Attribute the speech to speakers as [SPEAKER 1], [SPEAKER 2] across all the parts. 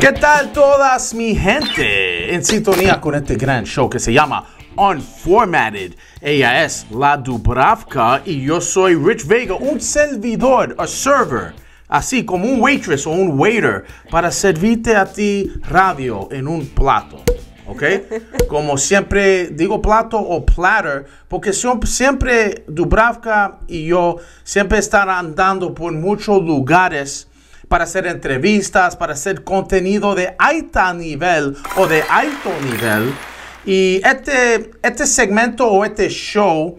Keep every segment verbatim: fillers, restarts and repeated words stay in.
[SPEAKER 1] ¿Qué tal todas mi gente? En sintonía con este gran show que se llama Unformatted. Ella es La Dubravka y yo soy Rich Vega, un servidor, a server, así como un waitress o un waiter para servirte a ti radio en un plato. ¿Ok? Como siempre digo plato o platter, porque siempre Dubravka y yo siempre están andando por muchos lugares para hacer entrevistas, para hacer contenido de alto nivel o de alto nivel. Y este, este segmento o este show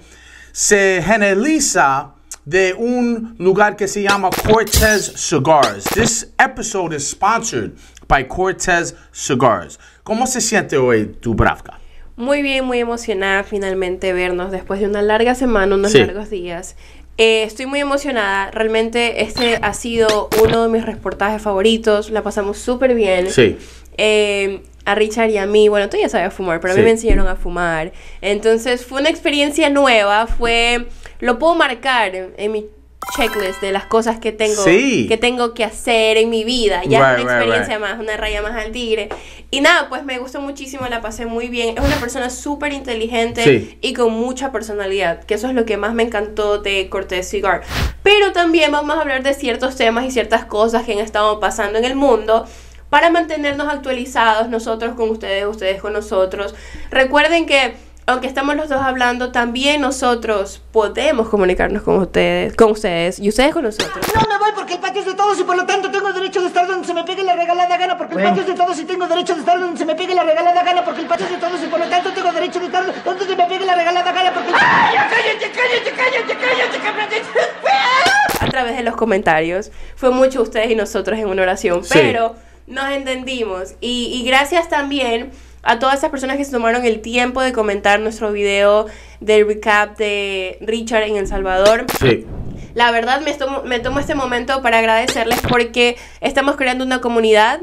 [SPEAKER 1] se generaliza de un lugar que se llama Cortez Cigars. This episode is sponsored by Cortez Cigars. ¿Cómo se siente hoy, Dubravka?
[SPEAKER 2] Muy bien, muy emocionada finalmente vernos después de una larga semana, unos
[SPEAKER 1] sí.
[SPEAKER 2] largos días. Eh, estoy muy emocionada. Realmente este ha sido uno de mis reportajes favoritos. La pasamos súper bien.
[SPEAKER 1] Sí.
[SPEAKER 2] Eh, a Richard y a mí, bueno, tú ya sabes fumar, pero
[SPEAKER 1] sí.
[SPEAKER 2] a mí me enseñaron a fumar. Entonces fue una experiencia nueva. Fue, lo puedo marcar en mi checklist de las cosas que tengo,
[SPEAKER 1] sí.
[SPEAKER 2] que tengo que hacer en mi vida. Ya
[SPEAKER 1] right,
[SPEAKER 2] es una experiencia
[SPEAKER 1] right, right.
[SPEAKER 2] más, una raya más al tigre. Y nada, pues me gustó muchísimo, la pasé muy bien. Es una persona súper inteligente
[SPEAKER 1] sí.
[SPEAKER 2] y con mucha personalidad, que eso es lo que más me encantó de Cortez Cigar. Pero también vamos a hablar de ciertos temas y ciertas cosas que han estado pasando en el mundo para mantenernos actualizados, nosotros con ustedes, ustedes con nosotros. Recuerden que aunque estamos los dos hablando, también nosotros podemos comunicarnos con ustedes, con ustedes y ustedes con nosotros.
[SPEAKER 3] No me voy porque el patio es de todos y por lo tanto tengo derecho de estar donde se me pegue la regalada gana, porque bueno. El patio es de todos y tengo derecho de estar donde se me pegue la regalada gana, porque el patio es de todos y por lo tanto tengo derecho de estar donde se me pegue la regalada gana, porque el... ¡Ay, ya cállate, cállate, cállate, cállate, cállate!
[SPEAKER 2] A través de los comentarios. Fue mucho ustedes y nosotros en una oración,
[SPEAKER 1] sí.
[SPEAKER 2] pero nos entendimos. Y, y gracias también a todas esas personas que se tomaron el tiempo de comentar nuestro video del recap de Richard en El Salvador.
[SPEAKER 1] Sí.
[SPEAKER 2] La verdad me tomo, me tomo este momento para agradecerles porque estamos creando una comunidad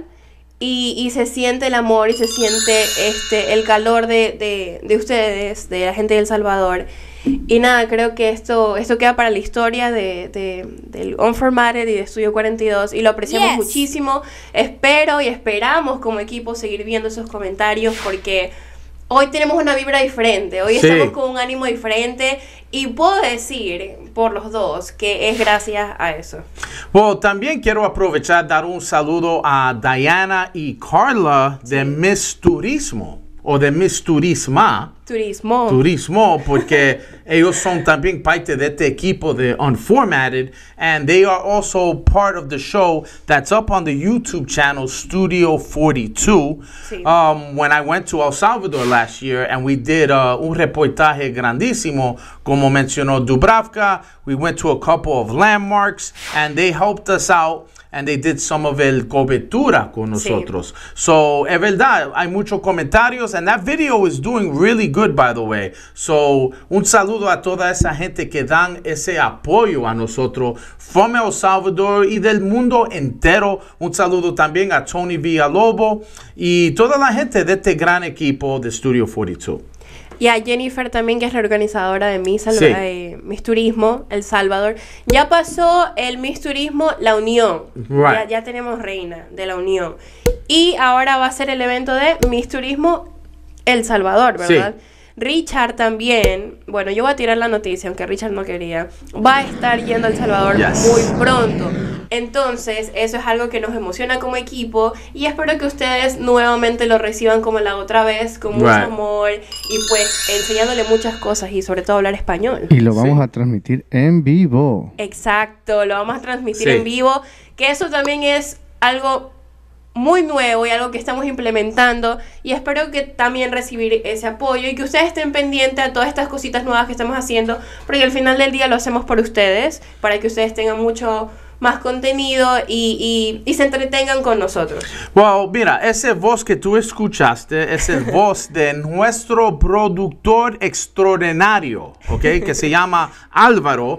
[SPEAKER 2] y, y se siente el amor y se siente este el calor de, de, de ustedes, de la gente de El Salvador. Y nada, creo que esto, esto queda para la historia de, de, del Unformatted y de Estudio cuarenta y dos y lo apreciamos yes. muchísimo. Espero y esperamos como equipo seguir viendo esos comentarios porque hoy tenemos una vibra diferente, hoy sí. estamos con un ánimo diferente y puedo decir por los dos que es gracias a eso.
[SPEAKER 1] Bueno, también quiero aprovechar dar un saludo a Diana y Carla de sí. Miss Turismo o de Miss Turisma.
[SPEAKER 2] Turismo.
[SPEAKER 1] Turismo, porque ellos son también parte de este equipo de Unformatted, and they are also part of the show that's up on the YouTube channel Studio forty-two. Sí. Um, when I went to El Salvador last year, and we did uh, un reportaje grandísimo, como mencionó Dubravka, we went to a couple of landmarks, and they helped us out. And they did some of el cobertura con nosotros. Sí. So, es verdad, hay muchos comentarios. And that video is doing really good, by the way. So, un saludo a toda esa gente que dan ese apoyo a nosotros from El Salvador y del mundo entero. Un saludo también a Tony Villalobos y toda la gente de este gran equipo de Studio forty-two.
[SPEAKER 2] Y a Jennifer también, que es la organizadora de Miss, sí. eh, Miss Turismo, El Salvador. Ya pasó el Miss Turismo La Unión.
[SPEAKER 1] Right.
[SPEAKER 2] Ya, ya tenemos reina de La Unión. Y ahora va a ser el evento de Miss Turismo El Salvador, ¿verdad? Sí. Richard también, bueno, yo voy a tirar la noticia, aunque Richard no quería, va a estar yendo a El Salvador yes. muy pronto. Entonces, eso es algo que nos emociona como equipo y espero que ustedes nuevamente lo reciban como la otra vez, con mucho right. amor y pues enseñándole muchas cosas y sobre todo hablar español.
[SPEAKER 4] Y lo vamos sí. a transmitir en vivo.
[SPEAKER 2] Exacto, lo vamos a transmitir
[SPEAKER 1] sí.
[SPEAKER 2] en vivo, que eso también es algo muy nuevo y algo que estamos implementando y espero que también recibir ese apoyo y que ustedes estén pendientes a todas estas cositas nuevas que estamos haciendo porque al final del día lo hacemos por ustedes, para que ustedes tengan mucho más contenido y, y, y se entretengan con nosotros.
[SPEAKER 1] Well, mira, ese voz que tú escuchaste es el voz de nuestro productor extraordinario, ¿ok? Que se llama Álvaro.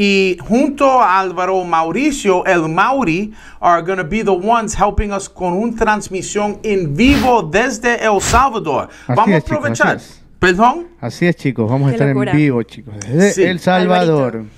[SPEAKER 1] Y junto a Álvaro, Mauricio, el Mauri, are going to be the ones helping us con una transmisión en vivo desde El Salvador.
[SPEAKER 4] Así
[SPEAKER 1] Vamos
[SPEAKER 4] es,
[SPEAKER 1] a aprovechar.
[SPEAKER 4] Chicos, así
[SPEAKER 1] ¿Perdón?
[SPEAKER 4] Así es, chicos. Vamos a
[SPEAKER 2] Qué
[SPEAKER 4] estar
[SPEAKER 2] locura.
[SPEAKER 4] en vivo, chicos. Desde
[SPEAKER 1] Sí.
[SPEAKER 4] El Salvador.
[SPEAKER 2] Alvarito.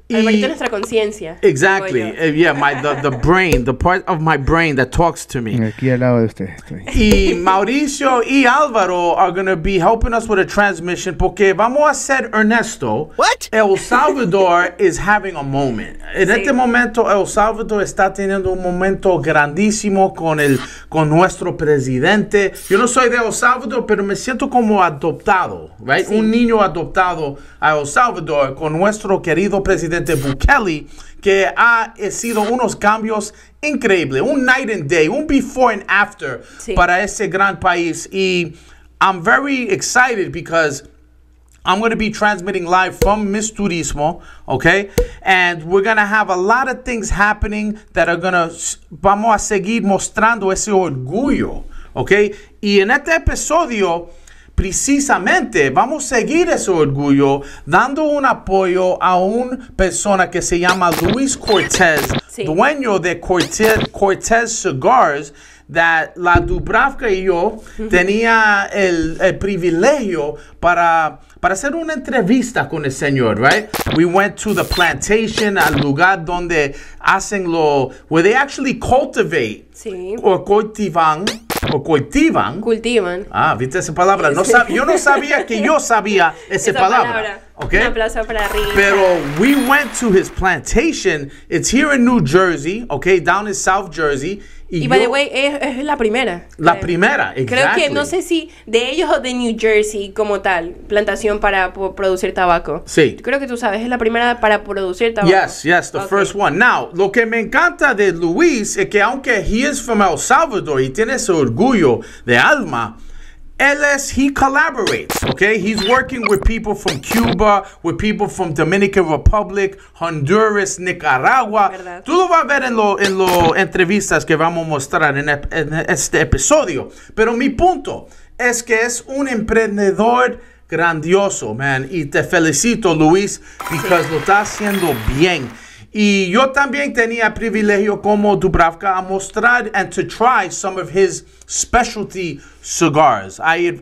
[SPEAKER 2] Alvarito es nuestra conciencia.
[SPEAKER 1] Exactly.
[SPEAKER 2] digo yo.
[SPEAKER 1] Uh, yeah, my the, the brain, the part of my brain that talks to me.
[SPEAKER 4] Aquí al lado de ustedes estoy.
[SPEAKER 1] Y Mauricio y Álvaro are going to be helping us with a transmission porque vamos a ser Ernesto.
[SPEAKER 5] What?
[SPEAKER 1] El Salvador is having a moment. En
[SPEAKER 2] Sí.
[SPEAKER 1] este momento, El Salvador está teniendo un momento grandísimo con, el, con nuestro presidente. Yo no soy de El Salvador, pero me siento como adoptado, right?
[SPEAKER 2] Sí.
[SPEAKER 1] Un niño adoptado a El Salvador con nuestro querido presidente Bukele, que ha sido unos cambios increíbles, un night and day, un before and after
[SPEAKER 2] Sí.
[SPEAKER 1] para ese gran país. Y I'm very excited because I'm going to be transmitting live from Miss Turismo, okay? And we're going to have a lot of things happening that are going to, vamos a seguir mostrando ese orgullo, okay? Y en este episodio, precisamente vamos a seguir ese orgullo dando un apoyo a una persona que se llama Luis Cortez,
[SPEAKER 2] Sí.
[SPEAKER 1] dueño de Cortez, Cortez Cigars, that la Dubravka y yo tenía el, el privilegio para, para hacer una entrevista con el señor, right? We went to the plantation, al lugar donde hacen lo, where they actually cultivate,
[SPEAKER 2] Sí.
[SPEAKER 1] o cultivan, o cultivan.
[SPEAKER 2] Cultivan.
[SPEAKER 1] Ah, ¿viste esa palabra? No sab- yo no sabía que yo sabía esa,
[SPEAKER 2] Esa
[SPEAKER 1] palabra. Okay?
[SPEAKER 2] Un aplauso para arriba.
[SPEAKER 1] Pero we went to his plantation. It's here in New Jersey, okay, down in South Jersey.
[SPEAKER 2] Y
[SPEAKER 1] yo-
[SPEAKER 2] by the way, es, es la primera.
[SPEAKER 1] la
[SPEAKER 2] Creo.
[SPEAKER 1] primera,
[SPEAKER 2] Creo
[SPEAKER 1] exactly.
[SPEAKER 2] que no sé si de ellos o de New Jersey como tal, plantación para po- producir tabaco.
[SPEAKER 1] Sí.
[SPEAKER 2] Creo que tú sabes, es la primera para producir tabaco.
[SPEAKER 1] Yes, yes, the
[SPEAKER 2] Ok.
[SPEAKER 1] first one. Now, lo que me encanta de Luis es que aunque he is from El Salvador y tiene ese orgullo de alma, él es, he collaborates, okay? He's working with people from Cuba, with people from Dominican Republic, Honduras, Nicaragua.
[SPEAKER 2] Verdad.
[SPEAKER 1] Tú lo vas a ver en las en lo entrevistas que vamos a mostrar en, ep- en este episodio. Pero mi punto es que es un emprendedor grandioso, man. Y te felicito, Luis, because lo está haciendo bien. Y yo también tenía privilegio como Dubravka a mostrar and to try some of his specialty cigars. I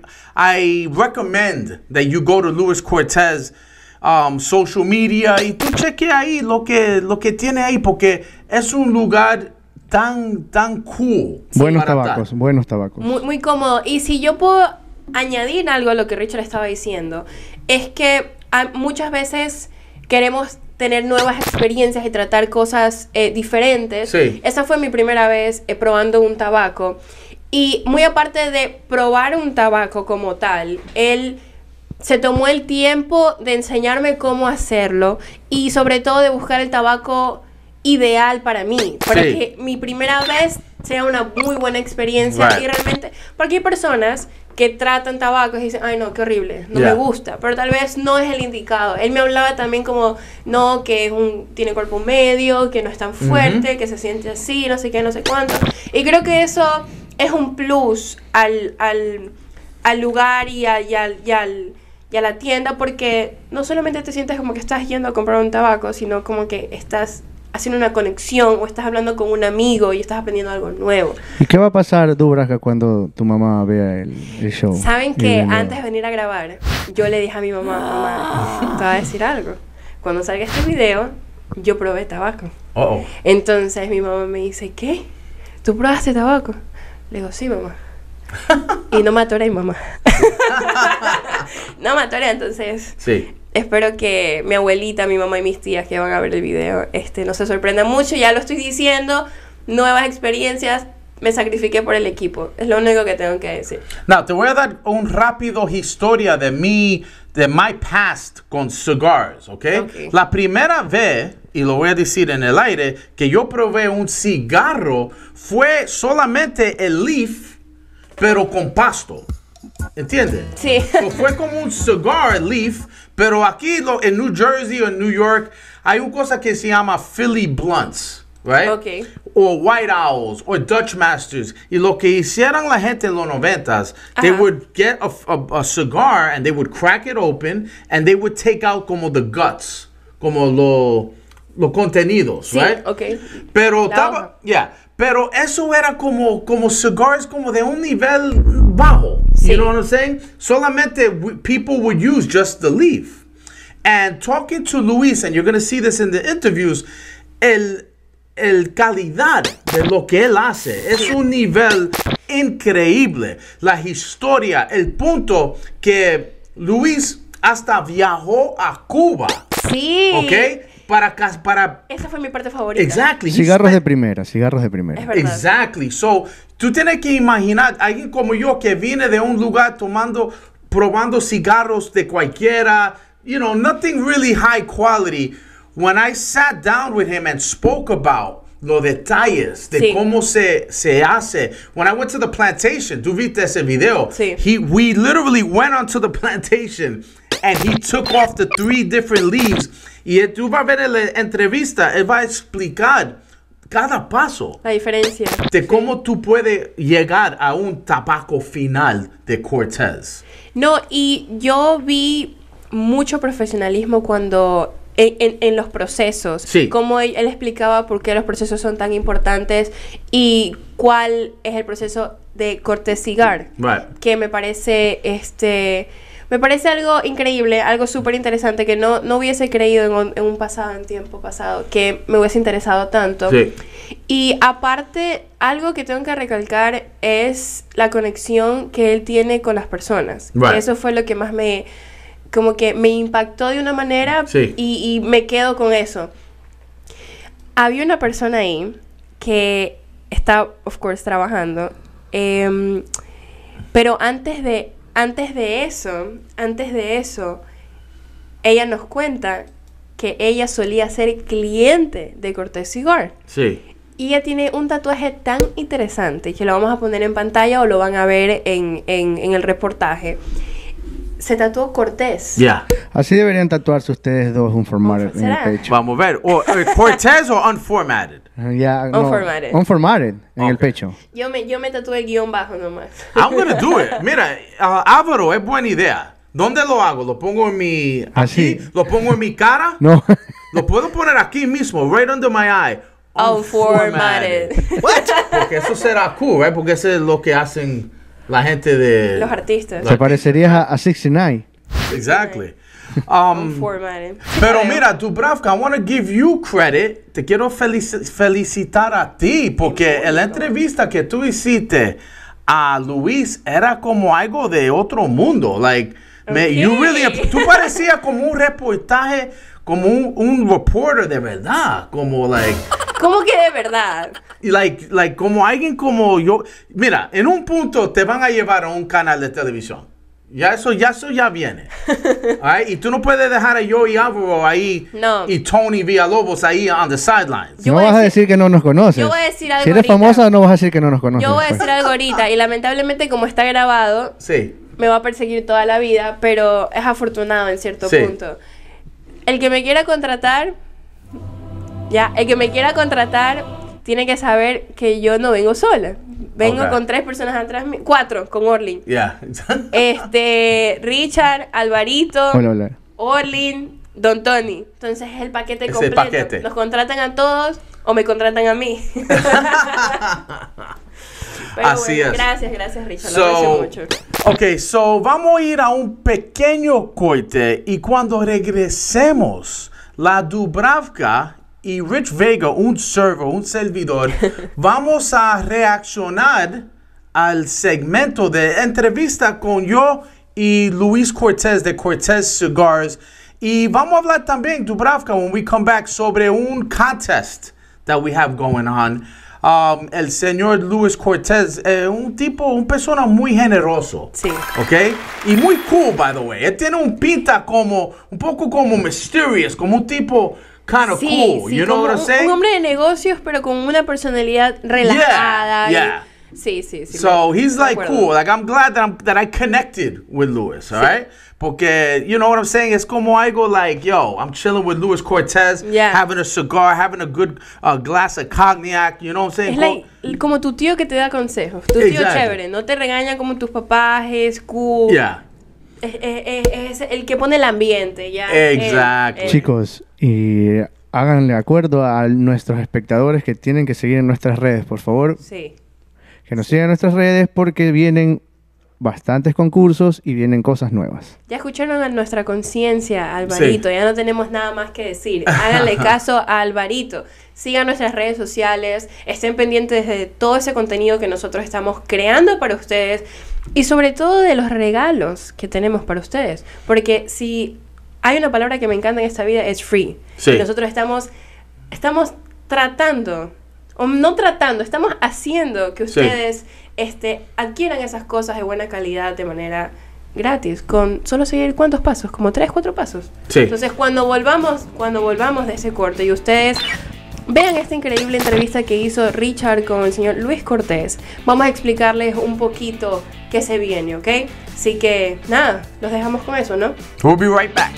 [SPEAKER 1] I recommend that you go to Luis Cortez um, social media y tú cheque ahí lo que, lo que tiene ahí porque es un lugar tan, tan cool.
[SPEAKER 4] Buenos
[SPEAKER 1] para
[SPEAKER 4] tabacos,
[SPEAKER 1] estar.
[SPEAKER 4] buenos tabacos.
[SPEAKER 2] Muy, muy cómodo. Y si yo puedo añadir algo a lo que Richard estaba diciendo, es que hay- muchas veces queremos tener nuevas experiencias y tratar cosas eh, diferentes.
[SPEAKER 1] Sí.
[SPEAKER 2] Esa fue mi primera vez eh, probando un tabaco. Y muy aparte de probar un tabaco como tal, él se tomó el tiempo de enseñarme cómo hacerlo y sobre todo de buscar el tabaco ideal para mí, para
[SPEAKER 1] Sí.
[SPEAKER 2] que mi primera vez sea una muy buena experiencia.
[SPEAKER 1] Right.
[SPEAKER 2] Y realmente, porque hay personas que tratan tabacos y dicen, ay no, qué horrible, no
[SPEAKER 1] Yeah.
[SPEAKER 2] me gusta, pero tal vez no es el indicado. Él me hablaba también como, no, que es un, tiene cuerpo medio, que no es tan fuerte, que se siente así, no sé qué, no sé cuánto. Y creo que eso es un plus al, al, al lugar y, a, y, al, y, al, y a la tienda, porque no solamente te sientes como que estás yendo a comprar un tabaco, sino como que estás haciendo una conexión o estás hablando con un amigo y estás aprendiendo algo nuevo.
[SPEAKER 4] ¿Y qué va a pasar, Dubravka, cuando tu mamá vea el, el show?
[SPEAKER 2] Saben
[SPEAKER 4] Y
[SPEAKER 2] que
[SPEAKER 4] venga-
[SPEAKER 2] antes de venir a grabar, yo le dije a mi mamá, mamá, te voy a decir algo. Cuando salga este video, yo probé tabaco.
[SPEAKER 1] Uh-oh.
[SPEAKER 2] Entonces mi mamá me dice, ¿qué? ¿Tú probaste tabaco? Le digo, sí, mamá. Y no me atoré, mamá. No me atoré, entonces
[SPEAKER 1] Sí.
[SPEAKER 2] espero que mi abuelita, mi mamá y mis tías que van a ver el video este, no se sorprendan mucho. Ya lo estoy diciendo, nuevas experiencias, me sacrifiqué por el equipo. Es lo único que tengo que decir.
[SPEAKER 1] Now, te voy a dar un rápido historia de mi, de my past con cigars, ¿ok?
[SPEAKER 2] Ok.
[SPEAKER 1] La primera vez, y lo voy a decir en el aire, que yo probé un cigarro fue solamente el leaf, pero con pasto. ¿Entiendes?
[SPEAKER 2] Sí.
[SPEAKER 1] So, fue como un cigar leaf, pero aquí lo, en New Jersey o en New York hay una cosa que se llama Philly Blunts, right?
[SPEAKER 2] Ok.
[SPEAKER 1] O White Owls, o Dutch Masters. Y lo que hicieron la gente en los noventas, they
[SPEAKER 2] Ajá.
[SPEAKER 1] would get a, a, a cigar and they would crack it open and they would take out como the guts, como lo, los contenidos,
[SPEAKER 2] Sí,
[SPEAKER 1] right?
[SPEAKER 2] ok.
[SPEAKER 1] Pero
[SPEAKER 2] La
[SPEAKER 1] estaba,
[SPEAKER 2] hoja.
[SPEAKER 1] yeah, pero eso era como, como cigars como de un nivel bajo.
[SPEAKER 2] Sí.
[SPEAKER 1] You know what I'm saying? Solamente w- people would use just the leaf. And talking to Luis, and you're going to see this in the interviews, el, el calidad de lo que él hace es un nivel increíble. La historia, el punto que Luis hasta viajó a Cuba.
[SPEAKER 2] Sí.
[SPEAKER 1] ¿Ok? Para, para...
[SPEAKER 2] Esa fue mi parte favorita.
[SPEAKER 1] Exactly.
[SPEAKER 4] Cigarros de primera, cigarros de primera.
[SPEAKER 2] Es verdad.
[SPEAKER 1] Exactly. So, tú tienes que imaginar, alguien como yo que viene de un lugar tomando, probando cigarros de cualquiera, you know, nothing really high quality. When I sat down with him and spoke about los detalles de
[SPEAKER 2] Sí.
[SPEAKER 1] cómo se, se hace. When I went to the plantation, tú viste ese video.
[SPEAKER 2] Sí.
[SPEAKER 1] He, we literally went onto the plantation and he took off the three different leaves. Y tú vas a ver en la entrevista, él va a explicar cada paso
[SPEAKER 2] La diferencia.
[SPEAKER 1] de cómo tú puedes llegar a un tabaco final de Cortez.
[SPEAKER 2] No, y yo vi mucho profesionalismo cuando en, en, en los procesos.
[SPEAKER 1] Sí.
[SPEAKER 2] Cómo él, él explicaba por qué los procesos son tan importantes y cuál es el proceso de Cortez Cigar.
[SPEAKER 1] Right.
[SPEAKER 2] Que me parece este me parece algo increíble, algo súper interesante que no, no hubiese creído en un, en un pasado, en tiempo pasado, que me hubiese interesado tanto.
[SPEAKER 1] Sí.
[SPEAKER 2] Y aparte, algo que tengo que recalcar es la conexión que él tiene con las personas.
[SPEAKER 1] Right.
[SPEAKER 2] Eso fue lo que más me, como que me impactó de una manera
[SPEAKER 1] Sí.
[SPEAKER 2] y, y me quedo con eso. Había una persona ahí que está, of course, trabajando, em, pero antes de, antes de eso, antes de eso, ella nos cuenta que ella solía ser cliente de Cortez Cigar.
[SPEAKER 1] Sí.
[SPEAKER 2] Y ella tiene un tatuaje tan interesante que lo vamos a poner en pantalla o lo van a ver en, en, en el reportaje. Se tatuó Cortez.
[SPEAKER 1] Ya.
[SPEAKER 4] Así deberían tatuarse ustedes dos un formated en el
[SPEAKER 2] ¿Será?
[SPEAKER 4] pecho.
[SPEAKER 1] Vamos a ver. O, eh, Cortez o unformatted.
[SPEAKER 4] Ya, no,
[SPEAKER 2] Unformatted.
[SPEAKER 4] unformatted en el
[SPEAKER 1] Ok.
[SPEAKER 4] pecho.
[SPEAKER 2] Yo me, yo me tatué el guión bajo nomás.
[SPEAKER 1] I'm gonna do it. Mira, uh, Álvaro, es buena idea. ¿Dónde lo hago? ¿Lo pongo en mi...
[SPEAKER 4] Así.
[SPEAKER 1] aquí? ¿Lo pongo en mi cara?
[SPEAKER 4] No.
[SPEAKER 1] Lo puedo poner aquí mismo, right under my eye.
[SPEAKER 2] Unformatted.
[SPEAKER 1] What? Porque eso será cool, right? Porque eso es lo que hacen la gente de...
[SPEAKER 2] Los artistas.
[SPEAKER 4] Se parecería a, a sesenta y nueve.
[SPEAKER 1] Exactly. Um,
[SPEAKER 2] Unformatted.
[SPEAKER 1] pero mira, Dubravka, I want to give you credit. Te quiero felici- felicitar a ti porque en la entrevista que tú hiciste a Luis era como algo de otro mundo. Like, me, you
[SPEAKER 2] Ok.
[SPEAKER 1] really, tú parecías como un reportaje, como un, un reporter de verdad, como like,
[SPEAKER 2] ¿Cómo que de verdad?
[SPEAKER 1] like, like, como alguien como yo. Mira, en un punto te van a llevar a un canal de televisión. Ya eso, ya eso ya viene. Alright, y tú no puedes dejar a yo y Álvaro ahí
[SPEAKER 2] No.
[SPEAKER 1] y Tony Villalobos ahí on the sidelines.
[SPEAKER 2] Yo
[SPEAKER 4] no
[SPEAKER 2] voy a
[SPEAKER 4] vas a
[SPEAKER 2] decir-
[SPEAKER 4] decir que no nos conoces.
[SPEAKER 2] yo voy a decir algo
[SPEAKER 4] Si eres
[SPEAKER 2] ahorita.
[SPEAKER 4] famosa, no vas a decir que no nos conoces.
[SPEAKER 2] Yo voy a
[SPEAKER 4] pues.
[SPEAKER 2] decir algo ahorita y lamentablemente como está grabado,
[SPEAKER 1] Sí.
[SPEAKER 2] me va a perseguir toda la vida, pero es afortunado en cierto
[SPEAKER 1] Sí.
[SPEAKER 2] punto. El que me quiera contratar, ya, el que me quiera contratar tiene que saber que yo no vengo sola. Vengo
[SPEAKER 1] Ok.
[SPEAKER 2] con tres personas atrás, mí- cuatro con Orlin.
[SPEAKER 1] Yeah.
[SPEAKER 2] Este, Richard, Alvarito,
[SPEAKER 4] Hola, hola.
[SPEAKER 2] Orlin, Don Tony. Entonces es el paquete
[SPEAKER 1] Es el
[SPEAKER 2] completo.
[SPEAKER 1] paquete.
[SPEAKER 2] Nos contratan a todos o me contratan a mí. Pero
[SPEAKER 1] Así
[SPEAKER 2] bueno,
[SPEAKER 1] es.
[SPEAKER 2] Gracias, gracias Richard. Lo
[SPEAKER 1] So,
[SPEAKER 2] aprecio mucho.
[SPEAKER 1] ok, so vamos a ir a un pequeño corte y cuando regresemos, la Dubravka y Rich Vega, un server, un servidor, vamos a reaccionar al segmento de entrevista con yo y Luis Cortez de Cortez Cigars. Y vamos a hablar también, Dubravka, when we come back, sobre un contest that we have going on. Um, el señor Luis Cortez, eh, un tipo, un persona muy generoso.
[SPEAKER 2] Sí.
[SPEAKER 1] ¿Ok? Y muy cool, by the way. Él tiene un pinta como, un poco como mysterious, como un tipo kind of
[SPEAKER 2] Sí,
[SPEAKER 1] cool.
[SPEAKER 2] sí,
[SPEAKER 1] You know
[SPEAKER 2] como
[SPEAKER 1] what I'm
[SPEAKER 2] un-
[SPEAKER 1] saying?
[SPEAKER 2] Un hombre de negocios, pero con una personalidad relajada. y-
[SPEAKER 1] yeah.
[SPEAKER 2] Sí, sí, sí.
[SPEAKER 1] So
[SPEAKER 2] me-
[SPEAKER 1] he's
[SPEAKER 2] me
[SPEAKER 1] like
[SPEAKER 2] acuerdo.
[SPEAKER 1] cool. Like I'm glad that I'm that I connected with Luis, all right? Porque you know what I'm saying? Es como algo like, yo, I'm chilling with Luis Cortez,
[SPEAKER 2] Yeah.
[SPEAKER 1] having a cigar, having a good uh, glass of cognac, you know what I'm saying?
[SPEAKER 2] Es like- como tu tío que te da consejos. Tu tío
[SPEAKER 1] Exacto.
[SPEAKER 2] chévere. No te regaña como tus papás, es cool.
[SPEAKER 1] Yeah.
[SPEAKER 2] Es, es- es- es el que pone el ambiente, ya.
[SPEAKER 1] Exactly.
[SPEAKER 2] Él- él.
[SPEAKER 4] Chicos, y háganle acuerdo a nuestros espectadores que tienen que seguir en nuestras redes, por favor.
[SPEAKER 2] Sí.
[SPEAKER 4] Que nos sigan en nuestras redes porque vienen bastantes concursos y vienen cosas nuevas.
[SPEAKER 2] Ya escucharon a nuestra conciencia, Alvarito. Sí. Ya no tenemos nada más que decir. Háganle caso a Alvarito. Sigan nuestras redes sociales. Estén pendientes de todo ese contenido que nosotros estamos creando para ustedes. Y sobre todo de los regalos que tenemos para ustedes. Porque si hay una palabra que me encanta en esta vida, es free. Sí. Nosotros estamos, estamos tratando, o no tratando, estamos haciendo que ustedes sí. este, adquieran esas cosas de buena calidad de manera gratis, con solo seguir ¿cuántos pasos? Como tres, cuatro pasos. Sí. Entonces, cuando volvamos, cuando volvamos de ese corte y ustedes vean esta increíble entrevista que hizo Richard con el señor Luis Cortés, vamos a explicarles un poquito qué se viene, ¿ok? Así que, nada, los dejamos con eso, ¿no?
[SPEAKER 1] We'll be right back.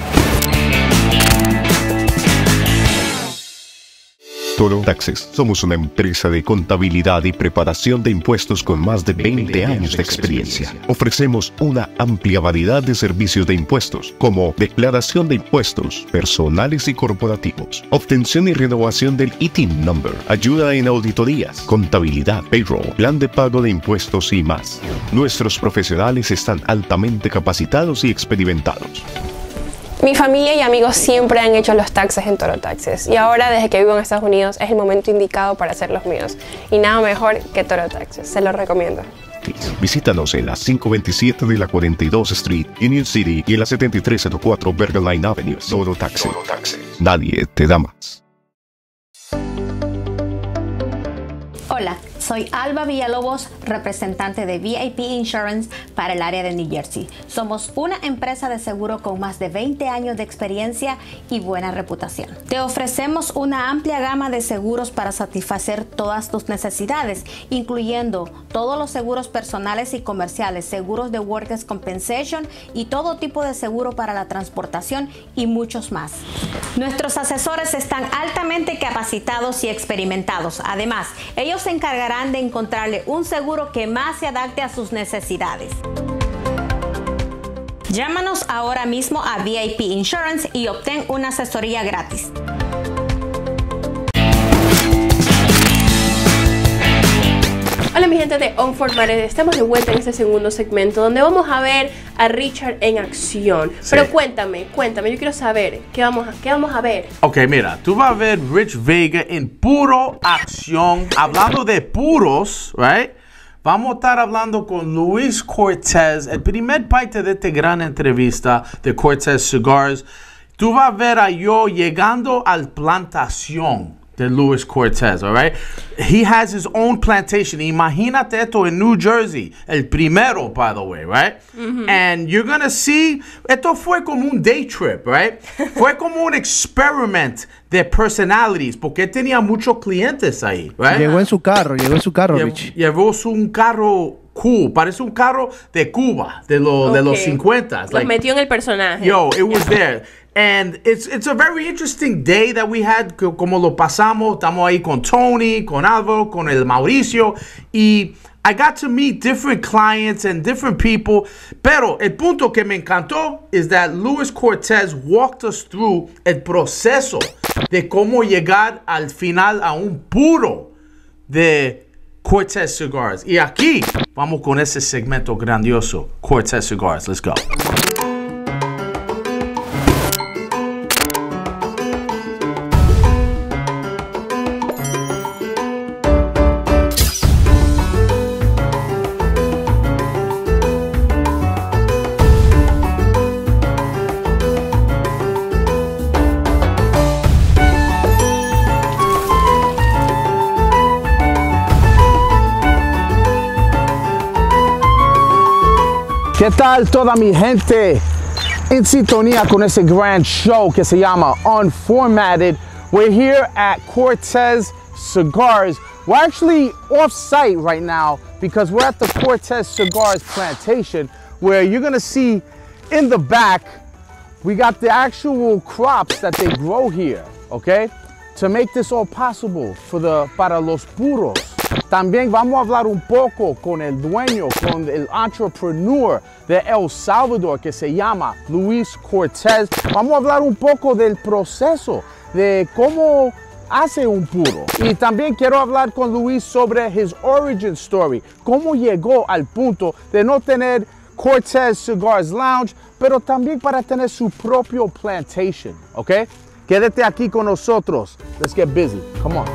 [SPEAKER 5] Toro Taxes. Somos una empresa de contabilidad y preparación de impuestos con más de veinte años de experiencia. Ofrecemos una amplia variedad de servicios de impuestos, como declaración de impuestos personales y corporativos, obtención y renovación del I T I N number, ayuda en auditorías, contabilidad, payroll, plan de pago de impuestos y más. Nuestros profesionales están altamente capacitados y experimentados.
[SPEAKER 6] Mi familia y amigos siempre han hecho los taxes en Toro Taxes y ahora desde que vivo en Estados Unidos es el momento indicado para hacer los míos y nada mejor que Toro Taxes, se los recomiendo.
[SPEAKER 5] Visítanos en la quinientos veintisiete de la cuarenta y dos Street, Union City y en la setenta y tres cero cuatro Bergerline Avenue. Toro Taxes. Nadie te da más.
[SPEAKER 7] Hola, soy Alba Villalobos, representante de V I P Insurance para el área de New Jersey. Somos una empresa de seguro con más de veinte años de experiencia y buena reputación. Te ofrecemos una amplia gama de seguros para satisfacer todas tus necesidades, incluyendo todos los seguros personales y comerciales, seguros de Workers' Compensation y todo tipo de seguro para la transportación y muchos más. Nuestros asesores están altamente capacitados y experimentados. Además, ellos se encargarán de encontrarle un seguro que más se adapte a sus necesidades. Llámanos ahora mismo a V I P Insurance y obtén una asesoría gratis.
[SPEAKER 2] Hola mi gente de Unformatted, estamos de vuelta en este segundo segmento donde vamos a ver a Richard en acción. Sí. Pero cuéntame, cuéntame, yo quiero saber, ¿qué vamos, a, ¿qué vamos a ver?
[SPEAKER 1] Ok, mira, tú vas a ver Rich Vega en puro acción, hablando de puros, right? Vamos a estar hablando con Luis Cortés, el primer parte de esta gran entrevista de Cortés Cigars. Tú vas a ver a yo llegando al plantación de Luis Cortés, all right? He has his own plantation. Imagínate esto en New Jersey, el primero, by the way, right? Mm-hmm. And you're gonna see, esto fue como un day trip, right? Fue como un experiment de personalities, porque tenía muchos clientes ahí, right?
[SPEAKER 4] Llegó en su carro, llegó en su carro,
[SPEAKER 1] Lle
[SPEAKER 4] Rich.
[SPEAKER 1] Llevó su, un carro cool, parece un carro de Cuba, de, lo, okay. de los cincuenta.
[SPEAKER 2] Los like, metió en el personaje.
[SPEAKER 1] Yo, it was there. And it's it's a very interesting day that we had, como lo pasamos, estamos ahí con Tony, con Álvaro, con el Mauricio, y I got to meet different clients and different people, pero el punto que me encantó is that Luis Cortés walked us through el proceso de cómo llegar al final a un puro de Cortés Cigars. Y aquí vamos con ese segmento grandioso, Cortés Cigars. Let's go. ¿Qué tal toda mi gente? En sintonía con ese gran show que se llama Unformatted. We're here at Cortés Cigars. We're actually off site right now because we're at the Cortés Cigars plantation, where you're gonna see in the back, we got the actual crops that they grow here, okay? To make this all possible for the, para los puros. También vamos a hablar un poco con el dueño, con el entrepreneur de El Salvador que se llama Luis Cortés. Vamos a hablar un poco del proceso, de cómo hace un puro. Y también quiero hablar con Luis sobre his origin story, cómo llegó al punto de no tener Cortez Cigars Lounge, pero también para tener su propio plantation, ¿ok? Quédate aquí con nosotros. Let's get busy. Come on.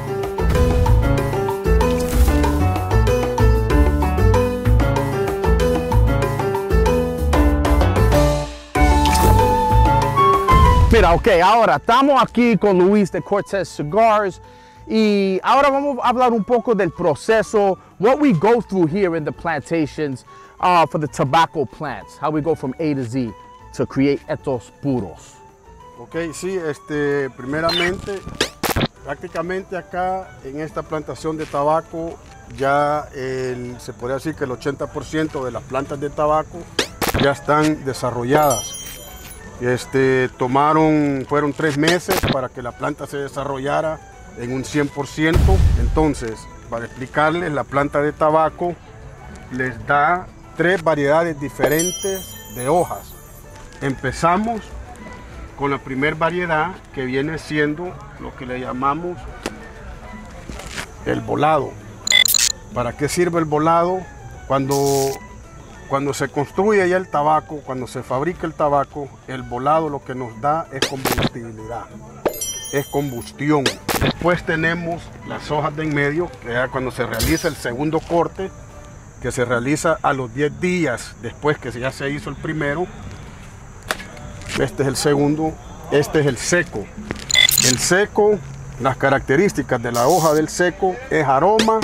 [SPEAKER 1] Mira, ok, ahora estamos aquí con Luis de Cortez Cigars y ahora vamos a hablar un poco del proceso, what we go through here in the plantations uh, for the tobacco plants, how we go from A to Z to create estos puros.
[SPEAKER 8] Ok, sí, este, primeramente, prácticamente acá en esta plantación de tabaco ya el, se podría decir que el ochenta por ciento de las plantas de tabaco ya están desarrolladas. Este, tomaron, fueron tres meses para que la planta se desarrollara en un cien por ciento. Entonces, para explicarles, la planta de tabaco les da tres variedades diferentes de hojas. Empezamos con la primera variedad, que viene siendo lo que le llamamos el bolado. ¿Para qué sirve el bolado? Cuando Cuando se construye ya el tabaco, cuando se fabrica el tabaco, el bolado lo que nos da es combustibilidad, es combustión. Después tenemos las hojas de en medio, que ya cuando se realiza el segundo corte, que se realiza a los diez días después que ya se hizo el primero. Este es el segundo, este es el seco. El seco, las características de la hoja del seco es aroma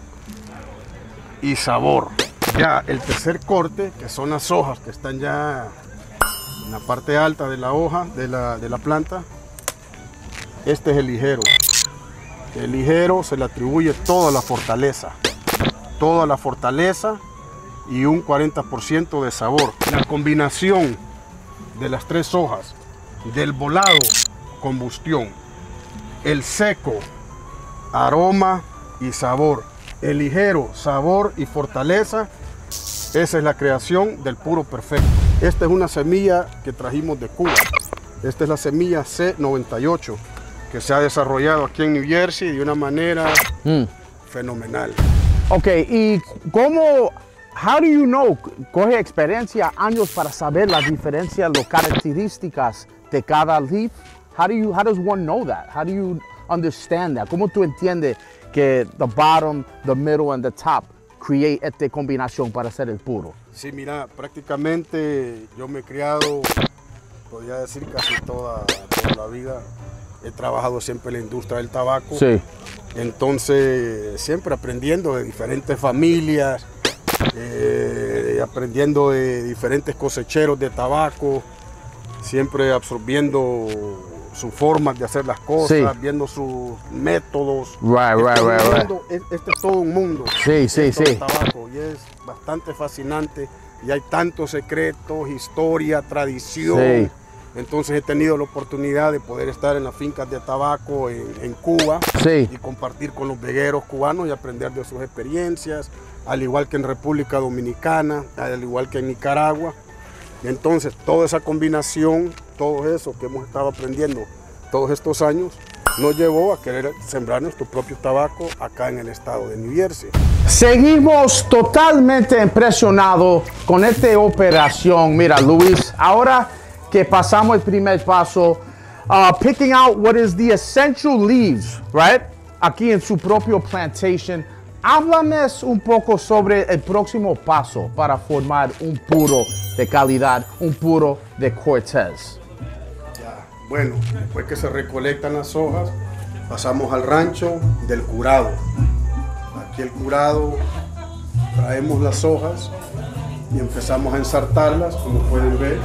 [SPEAKER 8] y sabor. Ya el tercer corte, que son las hojas que están ya en la parte alta de la hoja de la, de la planta, este es el ligero. El ligero se le atribuye toda la fortaleza, toda la fortaleza y un cuarenta por ciento de sabor. La combinación de las tres hojas, del bolado, combustión, el seco, aroma y sabor, el ligero, sabor y fortaleza. Esa es la creación del puro perfecto. Esta es una semilla que trajimos de Cuba. Esta es la semilla C noventa y ocho, que se ha desarrollado aquí en New Jersey de una manera mm. fenomenal.
[SPEAKER 1] Ok, y cómo, how do you know, coge experiencia, años para saber las diferencias, las características de cada leaf? How do you, how does one know that? How do you understand that? ¿Cómo tú entiendes que the bottom, the middle and the top create esta combinación para hacer el puro?
[SPEAKER 8] Sí, mira, prácticamente yo me he criado, podría decir casi toda, toda la vida. He trabajado siempre en la industria del tabaco.
[SPEAKER 1] Sí.
[SPEAKER 8] Entonces, siempre aprendiendo de diferentes familias, eh, aprendiendo de diferentes cosecheros de tabaco, siempre absorbiendo sus formas de hacer las cosas, sí. viendo sus métodos.
[SPEAKER 1] Right, right,
[SPEAKER 8] este
[SPEAKER 1] right,
[SPEAKER 8] mundo,
[SPEAKER 1] right.
[SPEAKER 8] Este es todo un mundo.
[SPEAKER 1] Sí, sí, sí.
[SPEAKER 8] Tabaco, y es bastante fascinante. Y hay tantos secretos, historia, tradición.
[SPEAKER 1] Sí.
[SPEAKER 8] Entonces he tenido la oportunidad de poder estar en las fincas de tabaco en, en Cuba,
[SPEAKER 1] sí.
[SPEAKER 8] y compartir con los vegueros cubanos y aprender de sus experiencias, al igual que en República Dominicana, al igual que en Nicaragua. Entonces toda esa combinación, todo eso que hemos estado aprendiendo todos estos años, nos llevó a querer sembrar nuestro propio tabaco acá en el estado de New Jersey.
[SPEAKER 1] Seguimos totalmente impresionados con esta operación. Mira, Luis, ahora que pasamos el primer paso, uh, picking out what is the essential leaves, right? Aquí en su propio plantation. Háblame un poco sobre el próximo paso para formar un puro de calidad, un puro de Cortez.
[SPEAKER 8] Ya, bueno, después que se recolectan las hojas, pasamos al rancho del curado. Aquí el curado, traemos las hojas y empezamos a ensartarlas, como pueden ver.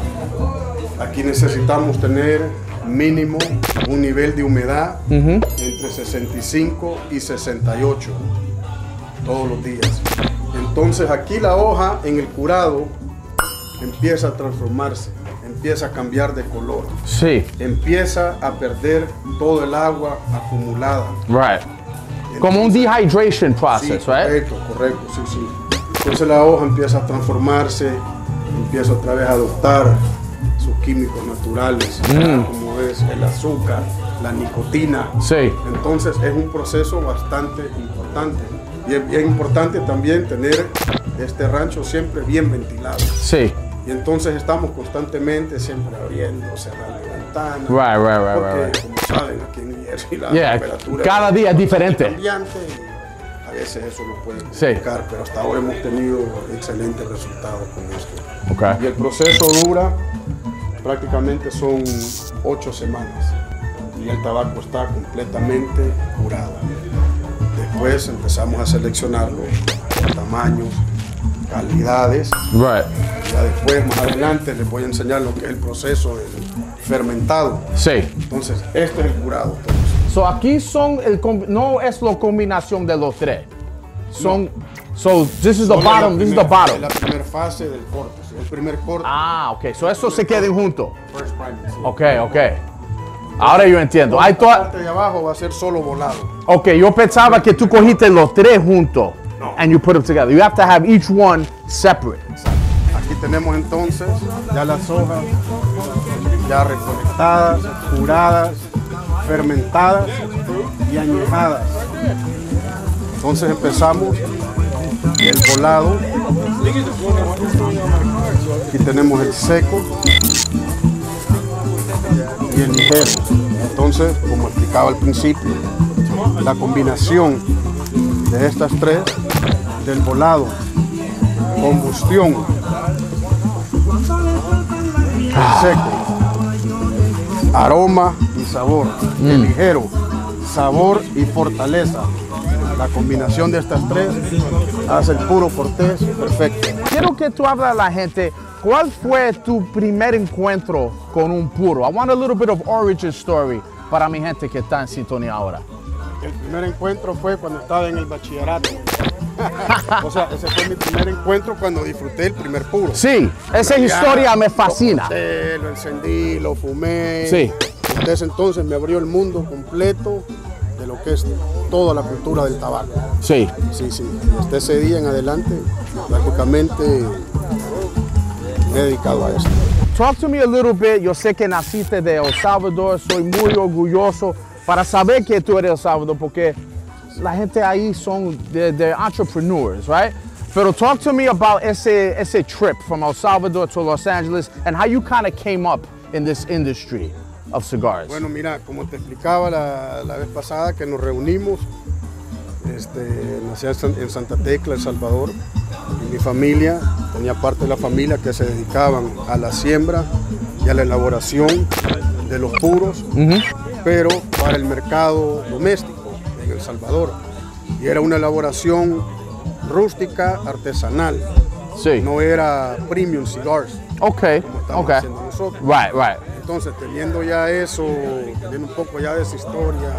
[SPEAKER 8] Aquí necesitamos tener mínimo un nivel de humedad uh-huh. entre sesenta y cinco y sesenta y ocho todos los días. Entonces aquí la hoja en el curado empieza a transformarse, empieza a cambiar de color.
[SPEAKER 1] Sí.
[SPEAKER 8] Empieza a perder todo el agua acumulada.
[SPEAKER 1] Right. Entonces, como un dehydration process,
[SPEAKER 8] sí,
[SPEAKER 1] right?
[SPEAKER 8] Correcto, correcto, sí, sí. Entonces la hoja empieza a transformarse, empieza otra vez a adoptar sus químicos naturales, mm. como es el azúcar, la nicotina.
[SPEAKER 1] Sí.
[SPEAKER 8] Entonces es un proceso bastante importante. Y es bien importante también tener este rancho siempre bien ventilado.
[SPEAKER 1] Sí.
[SPEAKER 8] Y entonces estamos constantemente siempre abriendo, cerrando ventanas.
[SPEAKER 1] Right, right, right,
[SPEAKER 8] porque,
[SPEAKER 1] right, right.
[SPEAKER 8] como saben, aquí en New Jersey la
[SPEAKER 1] Yeah,
[SPEAKER 8] temperatura
[SPEAKER 1] cada día es diferente.
[SPEAKER 8] Cambiante y a veces eso lo puede
[SPEAKER 1] Sí.
[SPEAKER 8] complicar, pero hasta ahora hemos tenido excelentes resultados con esto.
[SPEAKER 1] Okay.
[SPEAKER 8] Y el proceso dura prácticamente son ocho semanas y el tabaco está completamente curado. Después empezamos a seleccionarlo, tamaños, calidades.
[SPEAKER 1] Right.
[SPEAKER 8] Ya después, más adelante, les voy a enseñar lo que es el proceso del fermentado.
[SPEAKER 1] Sí.
[SPEAKER 8] Entonces, este es el curado. Entonces.
[SPEAKER 1] So aquí son el com- no es la combinación de los tres. Son no. So this is the
[SPEAKER 8] Solo
[SPEAKER 1] bottom, this is the bottom.
[SPEAKER 8] Es la primera fase del corte, el primer corte.
[SPEAKER 1] Ah, okay. So eso se queden juntos.
[SPEAKER 8] First primer, sí.
[SPEAKER 1] Okay, okay. Ahora yo entiendo.
[SPEAKER 8] La
[SPEAKER 1] I thought,
[SPEAKER 8] parte de abajo va a ser solo volado.
[SPEAKER 1] okay, yo pensaba que tú cogiste los tres juntos.
[SPEAKER 8] No.
[SPEAKER 1] And you put them together. You have to have each one separate.
[SPEAKER 8] Exacto. Aquí tenemos entonces ya las hojas ya recolectadas, curadas, fermentadas y añejadas. Entonces empezamos el volado. Aquí tenemos el seco y el ligero. Entonces, como explicaba al principio, la combinación de estas tres, del volado, combustión, el seco, aroma y sabor, mm. el ligero, sabor y fortaleza. La combinación de estas tres hace el puro cortés perfecto.
[SPEAKER 1] Quiero que tú hables a la gente, ¿cuál fue tu primer encuentro con un puro? I want a little bit of origin story para mi gente que está en sintonía ahora.
[SPEAKER 8] El primer encuentro fue cuando estaba en el bachillerato. O sea, ese fue mi primer encuentro cuando disfruté el primer puro.
[SPEAKER 1] Sí, esa historia me fascina.
[SPEAKER 8] Lo corté, lo encendí, lo fumé.
[SPEAKER 1] Sí.
[SPEAKER 8] Desde entonces me abrió el mundo completo de lo que es toda la cultura del tabaco.
[SPEAKER 1] Sí.
[SPEAKER 8] Sí, sí. Desde ese día en adelante, prácticamente me he dedicado a esto.
[SPEAKER 1] Talk to me a little bit. Yo sé que naciste de El Salvador. Soy muy orgulloso para saber que tú eres de El Salvador, porque la gente ahí son de, de entrepreneurs, right? Pero talk to me about ese, ese trip from El Salvador to Los Angeles and how you kind of came up in this industry of cigars.
[SPEAKER 8] Bueno, mira, como te explicaba la, la vez pasada que nos reunimos, este, nací en Santa Tecla, El Salvador, y mi familia, tenía parte de la familia que se dedicaban a la siembra y a la elaboración de los puros, uh-huh. pero para el mercado doméstico en El Salvador. Y era una elaboración rústica, artesanal.
[SPEAKER 1] Sí.
[SPEAKER 8] No era premium cigars.
[SPEAKER 1] Ok,
[SPEAKER 8] como estamos
[SPEAKER 1] ok.
[SPEAKER 8] haciendo nosotros.
[SPEAKER 1] Right, right.
[SPEAKER 8] Entonces, teniendo ya eso, teniendo un poco ya de esa historia,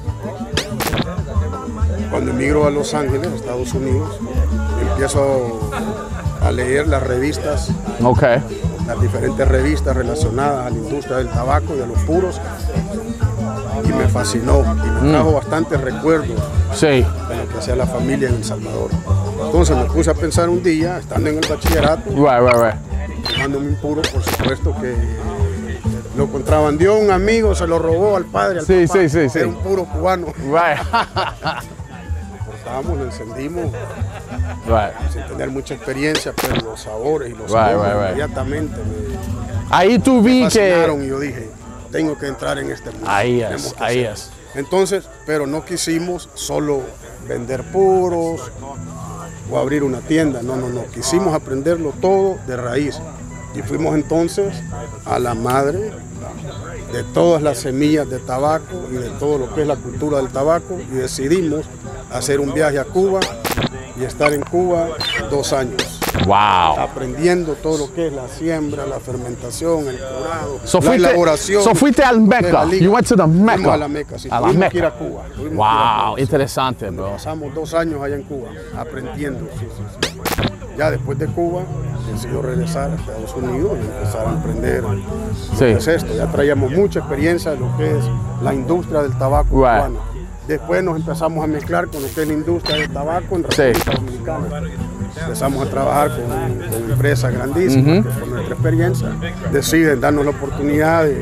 [SPEAKER 8] cuando emigro a Los Ángeles, Estados Unidos, empiezo a leer las revistas,
[SPEAKER 1] okay.
[SPEAKER 8] las diferentes revistas relacionadas a la industria del tabaco y a los puros, y me fascinó y me trajo mm. bastantes recuerdos
[SPEAKER 1] sí.
[SPEAKER 8] de lo que hacía la familia en El Salvador. Entonces me puse a pensar un día, estando en el bachillerato,
[SPEAKER 1] right, right, right.
[SPEAKER 8] tomándome un puro, por supuesto que lo contrabandeó un amigo, se lo robó al padre, al
[SPEAKER 1] sí,
[SPEAKER 8] papá,
[SPEAKER 1] sí, sí, sí.
[SPEAKER 8] era un puro cubano.
[SPEAKER 1] Right.
[SPEAKER 8] Lo cortamos, lo encendimos,
[SPEAKER 1] right.
[SPEAKER 8] sin tener mucha experiencia, pero los sabores y los
[SPEAKER 1] right,
[SPEAKER 8] sabores
[SPEAKER 1] right, right.
[SPEAKER 8] inmediatamente me,
[SPEAKER 1] ahí tú vi
[SPEAKER 8] me fascinaron
[SPEAKER 1] que...
[SPEAKER 8] y yo dije, tengo que entrar en este mundo.
[SPEAKER 1] Ahí es, ahí
[SPEAKER 8] hacer.
[SPEAKER 1] es.
[SPEAKER 8] Entonces, pero no quisimos solo vender puros o abrir una tienda, no, no, no, quisimos aprenderlo todo de raíz. Y fuimos entonces a la madre de todas las semillas de tabaco y de todo lo que es la cultura del tabaco y decidimos hacer un viaje a Cuba y estar en Cuba dos años.
[SPEAKER 1] Wow.
[SPEAKER 8] Aprendiendo todo lo que es la siembra, la fermentación, el curado,
[SPEAKER 1] so
[SPEAKER 8] la
[SPEAKER 1] fuiste,
[SPEAKER 8] elaboración.
[SPEAKER 1] So fuiste al Mecca. You went to the Mecca.
[SPEAKER 8] Fuimos a la Meca, sí.
[SPEAKER 1] A la
[SPEAKER 8] Tuvimos
[SPEAKER 1] Meca.
[SPEAKER 8] que ir a Cuba. Tuvimos
[SPEAKER 1] Wow,
[SPEAKER 8] que ir a Cuba,
[SPEAKER 1] interesante,
[SPEAKER 8] sí.
[SPEAKER 1] bro.
[SPEAKER 8] Pasamos dos años allá en Cuba, aprendiendo. Sí, sí, sí. Ya después de Cuba, decidí regresar a Estados Unidos y empezar a aprender
[SPEAKER 1] sí.
[SPEAKER 8] lo que es esto. Ya traíamos mucha experiencia de lo que es la industria del tabaco
[SPEAKER 1] right.
[SPEAKER 8] cubano. Después nos empezamos a mezclar con lo que es la industria del tabaco en República
[SPEAKER 1] sí.
[SPEAKER 8] Dominicana. Empezamos a trabajar con, con empresas grandísimas uh-huh. que por nuestra experiencia deciden darnos la oportunidad de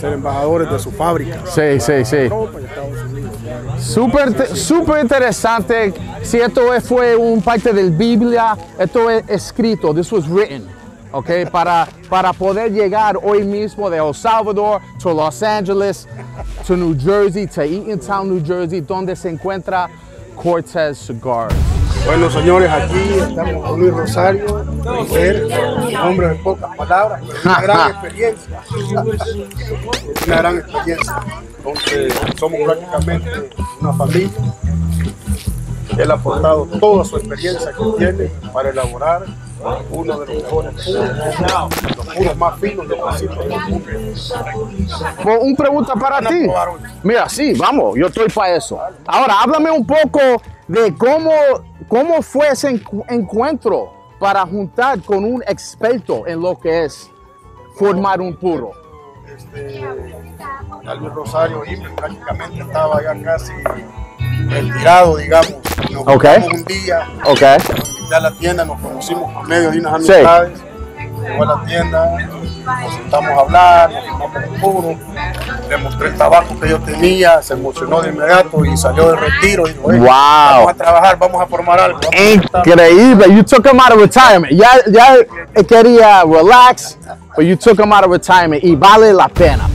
[SPEAKER 8] ser embajadores de su fábrica.
[SPEAKER 1] Sí, sí, sí.
[SPEAKER 8] Europa y Estados Unidos.
[SPEAKER 1] Súper súper interesante. Si esto fue un parte de la Biblia, esto es escrito, this was written, okay, para, para poder llegar hoy mismo de El Salvador to Los Angeles, to New Jersey, to Eatontown, New Jersey, donde se encuentra Cortez Cigars.
[SPEAKER 8] Bueno, señores, aquí estamos con Luis Rosario, mujer, un hombre de pocas palabras, una gran experiencia. Una gran experiencia. Entonces, somos prácticamente una familia. Él ha aportado toda su experiencia que tiene para elaborar uno de los mejores puros, los puros más finos de vasito del mundo.
[SPEAKER 1] Pues, una pregunta para ti. Mira, sí, vamos, yo estoy para eso. Ahora, háblame un poco de cómo, cómo fue ese encu encuentro para juntar con un experto en lo que es formar un puro.
[SPEAKER 8] Este, Luis Rosario y prácticamente estaba ya casi retirado, digamos. Nos
[SPEAKER 1] Okay.
[SPEAKER 8] juntamos un día,
[SPEAKER 1] Okay.
[SPEAKER 8] ya a la tienda, nos conocimos por medio de unas amistades. Llegó a la tienda, nos sentamos a hablar, nos fumamos un puro, le mostré el tabaco que yo tenía, se emocionó de inmediato y salió del retiro. Y dijo, hey,
[SPEAKER 1] Wow.
[SPEAKER 8] vamos a trabajar, vamos a formar algo. vamos a juntar".
[SPEAKER 1] Increíble. You took him out of retirement. Ya, ya quería relax, but you took him out of retirement y vale la pena.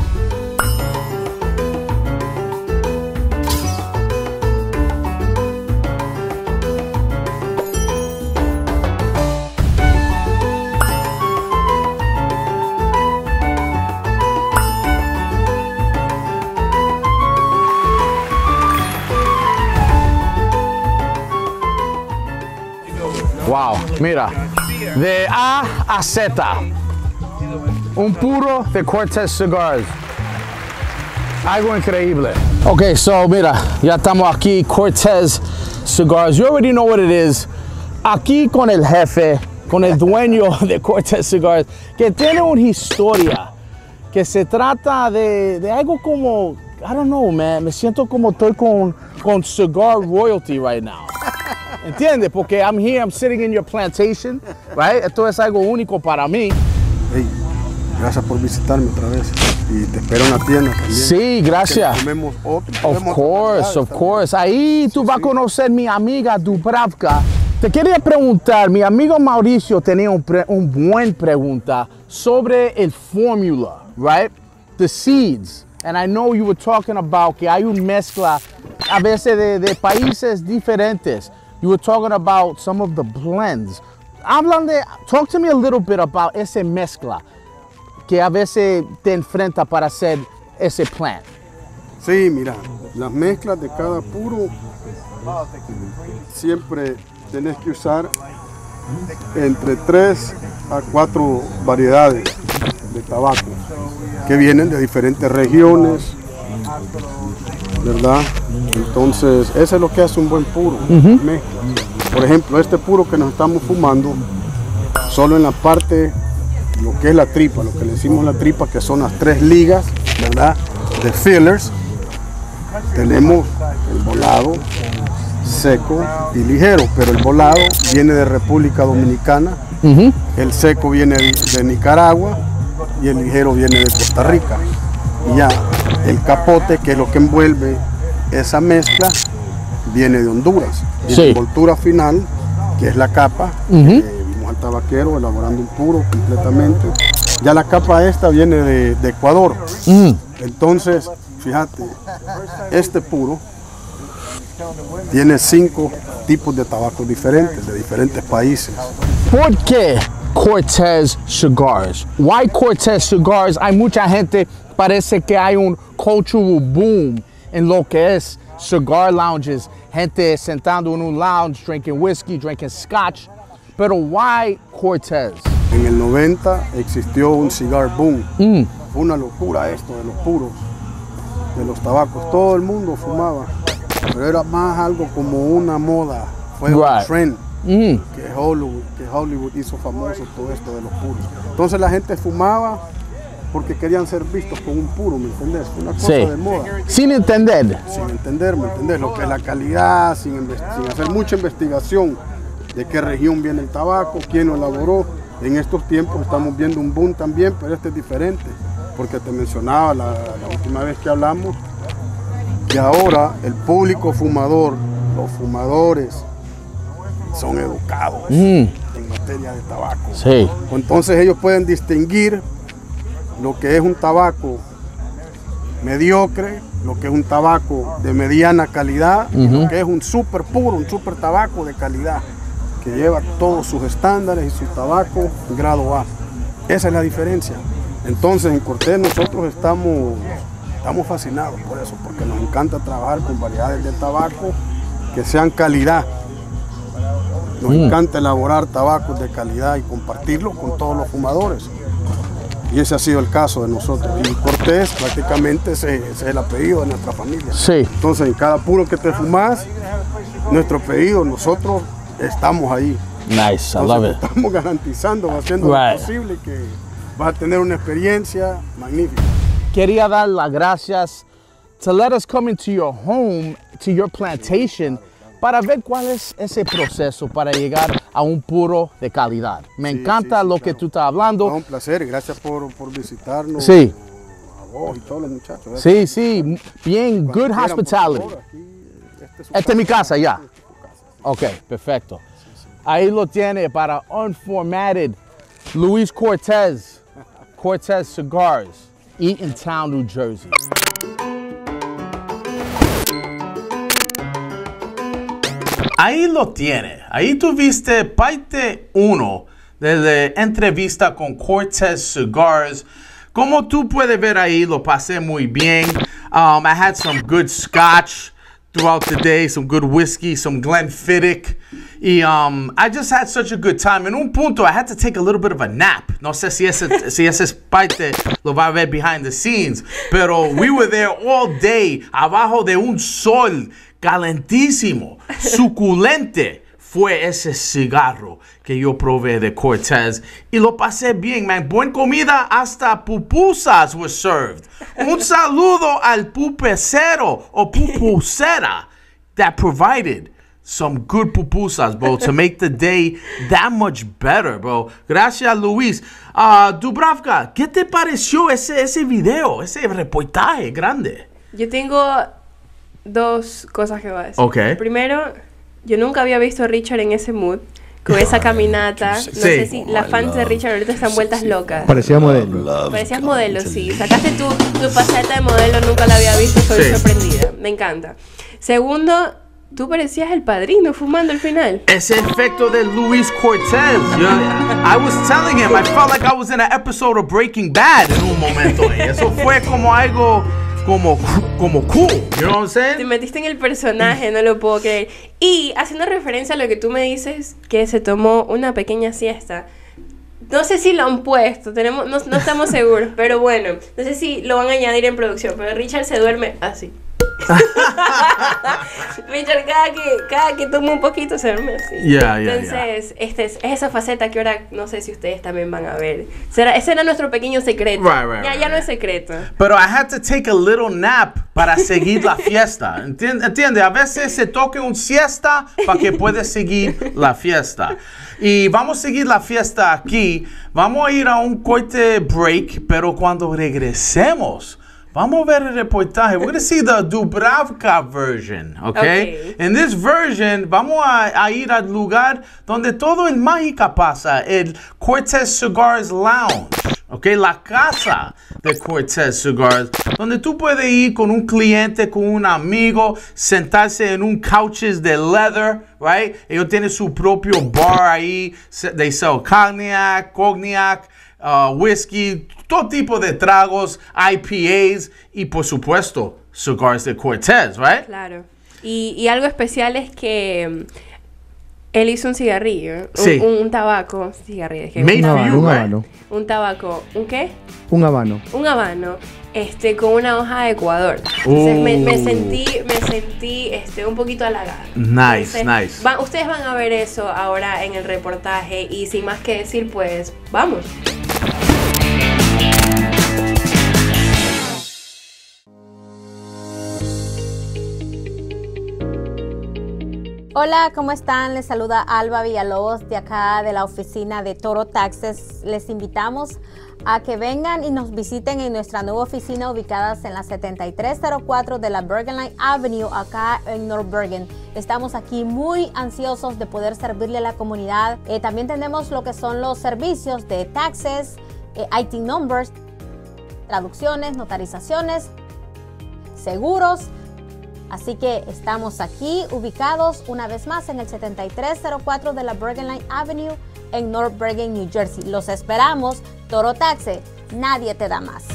[SPEAKER 1] Wow, mira, de A a Z, un puro de Cortez Cigars. Algo increíble. Okay, so mira, ya estamos aquí, Cortez Cigars. You already know what it is. Aquí con el jefe, con el dueño de Cortez Cigars, que tiene una historia que se trata de, de algo como, I don't know, man, me siento como estoy con, con cigar royalty right now. ¿Entiendes? Porque I'm here, I'm sitting in your plantation, right? Esto es algo único para mí.
[SPEAKER 8] Hey, gracias por visitarme otra vez y te espero en la tienda también.
[SPEAKER 1] Sí, gracias.
[SPEAKER 8] Que comemos otro,
[SPEAKER 1] Of
[SPEAKER 8] comemos
[SPEAKER 1] course, of
[SPEAKER 8] también.
[SPEAKER 1] course. Ahí tú
[SPEAKER 8] Sí,
[SPEAKER 1] vas a
[SPEAKER 8] sí.
[SPEAKER 1] conocer mi amiga Dubravka. Te quería preguntar, mi amigo Mauricio tenía un, pre, un buen pregunta sobre el formula, right? The seeds. And I know you were talking about que hay un mezcla a veces de, de países diferentes. You were talking about some of the blends. Hablan de, talk to me a little bit about ese mezcla que a veces te enfrenta para hacer ese plant.
[SPEAKER 8] Sí, mira, las mezclas de cada puro siempre tenés que usar entre tres a cuatro variedades de tabaco que vienen de diferentes regiones, ¿verdad? Entonces, eso es lo que hace un buen puro, mezcla. Por ejemplo, este puro que nos estamos fumando, solo en la parte, lo que es la tripa, lo que le decimos la tripa, que son las tres ligas, ¿verdad? De fillers, tenemos el volado, seco y ligero, pero el volado viene de República Dominicana,
[SPEAKER 1] Mm-hmm.
[SPEAKER 8] el seco viene de Nicaragua y el ligero viene de Costa Rica. Y ya el capote, que es lo que envuelve esa mezcla, viene de Honduras. Y
[SPEAKER 1] Sí.
[SPEAKER 8] la envoltura final, que es la capa,
[SPEAKER 1] Ujú.
[SPEAKER 8] que vimos al tabaquero elaborando un puro completamente. Ya la capa esta viene de, de Ecuador.
[SPEAKER 1] Mm.
[SPEAKER 8] Entonces, fíjate, este puro tiene cinco tipos de tabaco diferentes, de diferentes países.
[SPEAKER 1] ¿Por qué Cortez Cigars? Why Cortez Cigars? Hay mucha gente, parece que hay un cultural boom en lo que es cigar lounges, gente sentando en un lounge, drinking whiskey, drinking scotch. Pero why Cortez?
[SPEAKER 8] En el noventa existió un cigar boom.
[SPEAKER 1] Mm.
[SPEAKER 8] Fue una locura esto de los puros, de los tabacos. Todo el mundo fumaba, pero era más algo como una moda. Fue un
[SPEAKER 1] Right.
[SPEAKER 8] trend
[SPEAKER 1] Mm.
[SPEAKER 8] que Hollywood, que Hollywood hizo famoso todo esto de los puros. Entonces la gente fumaba porque querían ser vistos con un puro, ¿me entendés? Fue una cosa
[SPEAKER 1] Sí.
[SPEAKER 8] de moda.
[SPEAKER 1] Sin entender.
[SPEAKER 8] Sin entender, ¿me entendés? Lo que es la calidad, sin, inves- sin hacer mucha investigación de qué región viene el tabaco, quién lo elaboró. En estos tiempos estamos viendo un boom también, pero este es diferente. porque te mencionaba la, la última vez que hablamos, que ahora el público fumador, los fumadores, son educados
[SPEAKER 1] Mm.
[SPEAKER 8] en materia de tabaco.
[SPEAKER 1] Sí.
[SPEAKER 8] Entonces ellos pueden distinguir lo que es un tabaco mediocre, lo que es un tabaco de mediana calidad, y
[SPEAKER 1] Ujú.
[SPEAKER 8] lo que es un súper puro, un súper tabaco de calidad, que lleva todos sus estándares y su tabaco grado A. Esa es la diferencia. Entonces en Cortés nosotros estamos, estamos fascinados por eso, porque nos encanta trabajar con variedades de tabaco que sean calidad. Nos
[SPEAKER 1] Mm.
[SPEAKER 8] encanta elaborar tabacos de calidad y compartirlos con todos los fumadores. Y ese ha sido el caso de nosotros. Y Cortés prácticamente ese, ese es el apellido de nuestra familia.
[SPEAKER 1] Sí.
[SPEAKER 8] Entonces en cada puro que te fumas, nuestro apellido, nosotros estamos ahí.
[SPEAKER 1] Nice, I
[SPEAKER 8] Entonces,
[SPEAKER 1] love it.
[SPEAKER 8] estamos garantizando, haciendo
[SPEAKER 1] Right.
[SPEAKER 8] lo posible que vas a tener una experiencia magnífica.
[SPEAKER 1] Quería dar las gracias to let us come into your home, to your plantation, para ver cuál es ese proceso para llegar a un puro de calidad. Me
[SPEAKER 8] Sí,
[SPEAKER 1] encanta
[SPEAKER 8] sí, sí,
[SPEAKER 1] lo que
[SPEAKER 8] claro.
[SPEAKER 1] tú estás
[SPEAKER 8] No,
[SPEAKER 1] hablando.
[SPEAKER 8] un placer, gracias por, por visitarnos.
[SPEAKER 1] Sí.
[SPEAKER 8] A vos y todos los muchachos. ¿eh?
[SPEAKER 1] Sí, sí, bien,
[SPEAKER 8] Cuando
[SPEAKER 1] good
[SPEAKER 8] quieran, por
[SPEAKER 1] hospitality.
[SPEAKER 8] favor, aquí, este es su
[SPEAKER 1] Esta es mi casa ya.
[SPEAKER 8] Esta es tu casa.
[SPEAKER 1] Ok, perfecto. Ahí lo tiene para Unformatted Luis Cortez, Cortez Cigars, Eatontown, New Jersey. Ahí lo tiene. Ahí tuviste parte uno de la entrevista con Cortez Cigars. Como tú puedes ver ahí, lo pasé muy bien. Um, I had some good scotch throughout the day, some good whiskey, some Glenfiddich. Y um, I just had such a good time. En un punto, I had to take a little bit of a nap. No sé si ese, si ese es parte, lo va a ver behind the scenes. Pero we were there all day, abajo de un sol calentísimo, suculente. Fue ese cigarro que yo probé de Cortez y lo pasé bien, man. Buena comida, hasta pupusas were served. Un saludo al pupusero o pupusera that provided some good pupusas, bro, to make the day that much better, bro. Gracias, Luis. Uh, Dubravka, ¿qué te pareció ese, ese video, ese reportaje grande?
[SPEAKER 2] Yo tengo dos cosas que voy a decir.
[SPEAKER 1] Ok.
[SPEAKER 2] Primero, yo nunca había visto a Richard en ese mood, con esa caminata. No sé si las fans de Richard ahorita están vueltas locas.
[SPEAKER 4] Parecía modelo.
[SPEAKER 2] Parecías modelo, sí. Sacaste tu, tu faceta de modelo, nunca la había visto, estoy
[SPEAKER 1] Sí.
[SPEAKER 2] sorprendida. Me encanta. Segundo, tú parecías el padrino fumando al final.
[SPEAKER 1] Ese efecto de Luis Cortez. Yo, I was telling him, I felt like I was in an episode of Breaking Bad en un momento. Y eso fue como algo como, como cool. You know what I'm
[SPEAKER 2] Te
[SPEAKER 1] saying?
[SPEAKER 2] metiste en el personaje, no lo puedo creer. Y haciendo referencia a lo que tú me dices, que se tomó una pequeña siesta. No sé si lo han puesto, tenemos, no, no estamos seguros, pero bueno, no sé si lo van a añadir en producción, pero Richard se duerme así. Richard cada que, cada que toma un poquito se duerme así.
[SPEAKER 1] Yeah, yeah,
[SPEAKER 2] Entonces, este es, es esa faceta que ahora no sé si ustedes también van a ver. Será, ese era nuestro pequeño secreto.
[SPEAKER 1] Right, right,
[SPEAKER 2] ya
[SPEAKER 1] right,
[SPEAKER 2] ya no
[SPEAKER 1] right.
[SPEAKER 2] es secreto.
[SPEAKER 1] Pero I had to take a little nap para seguir la fiesta. Entiende? Entiende? A veces se toca un siesta para que puedas seguir la fiesta. Y vamos a seguir la fiesta aquí. Vamos a ir a un corte break, pero cuando regresemos, vamos a ver el reportaje. We're going to see the Dubravka version, okay?
[SPEAKER 2] Okay.
[SPEAKER 1] In this version, vamos a, a ir al lugar donde todo en mágica pasa, el Cortez Cigars Lounge, okay? La casa de Cortez Cigars, donde tú puedes ir con un cliente, con un amigo, sentarse en un couches de leather, right? Ellos tienen su propio bar ahí, they sell cognac, cognac, Uh, whisky, todo tipo de tragos, I P As y por supuesto, cigars de Cortez, right?
[SPEAKER 2] Claro. Y, y algo especial es que mm, él hizo un cigarrillo, un,
[SPEAKER 1] Sí.
[SPEAKER 2] un, un tabaco, cigarrillo, es que
[SPEAKER 1] Made
[SPEAKER 2] un,
[SPEAKER 4] Un
[SPEAKER 1] for
[SPEAKER 2] tabaco,
[SPEAKER 1] you,
[SPEAKER 4] habano, un
[SPEAKER 1] right?
[SPEAKER 4] habano.
[SPEAKER 2] un tabaco, ¿un qué?
[SPEAKER 4] Un habano.
[SPEAKER 2] Un habano, este, con una hoja de Ecuador. Entonces me, me
[SPEAKER 1] Oh.
[SPEAKER 2] sentí, me sentí, este, un poquito halagada.
[SPEAKER 1] Nice,
[SPEAKER 2] Entonces,
[SPEAKER 1] nice.
[SPEAKER 2] va- ustedes van a ver eso ahora en el reportaje y sin más que decir, pues, vamos.
[SPEAKER 7] Hola, ¿cómo están? Les saluda Alba Villalobos de acá de la oficina de Toro Taxes. Les invitamos a que vengan y nos visiten en nuestra nueva oficina ubicada en la setenta y tres cero cuatro de la Bergen Line Avenue, acá en North Bergen. Estamos aquí muy ansiosos de poder servirle a la comunidad. Eh, también tenemos lo que son los servicios de taxes, eh, I T numbers, traducciones, notarizaciones, seguros. Así que estamos aquí ubicados una vez más en el setenta y tres cero cuatro de la Bergen Line Avenue en North Bergen, New Jersey. Los esperamos. Toro Taxes, nadie te da más.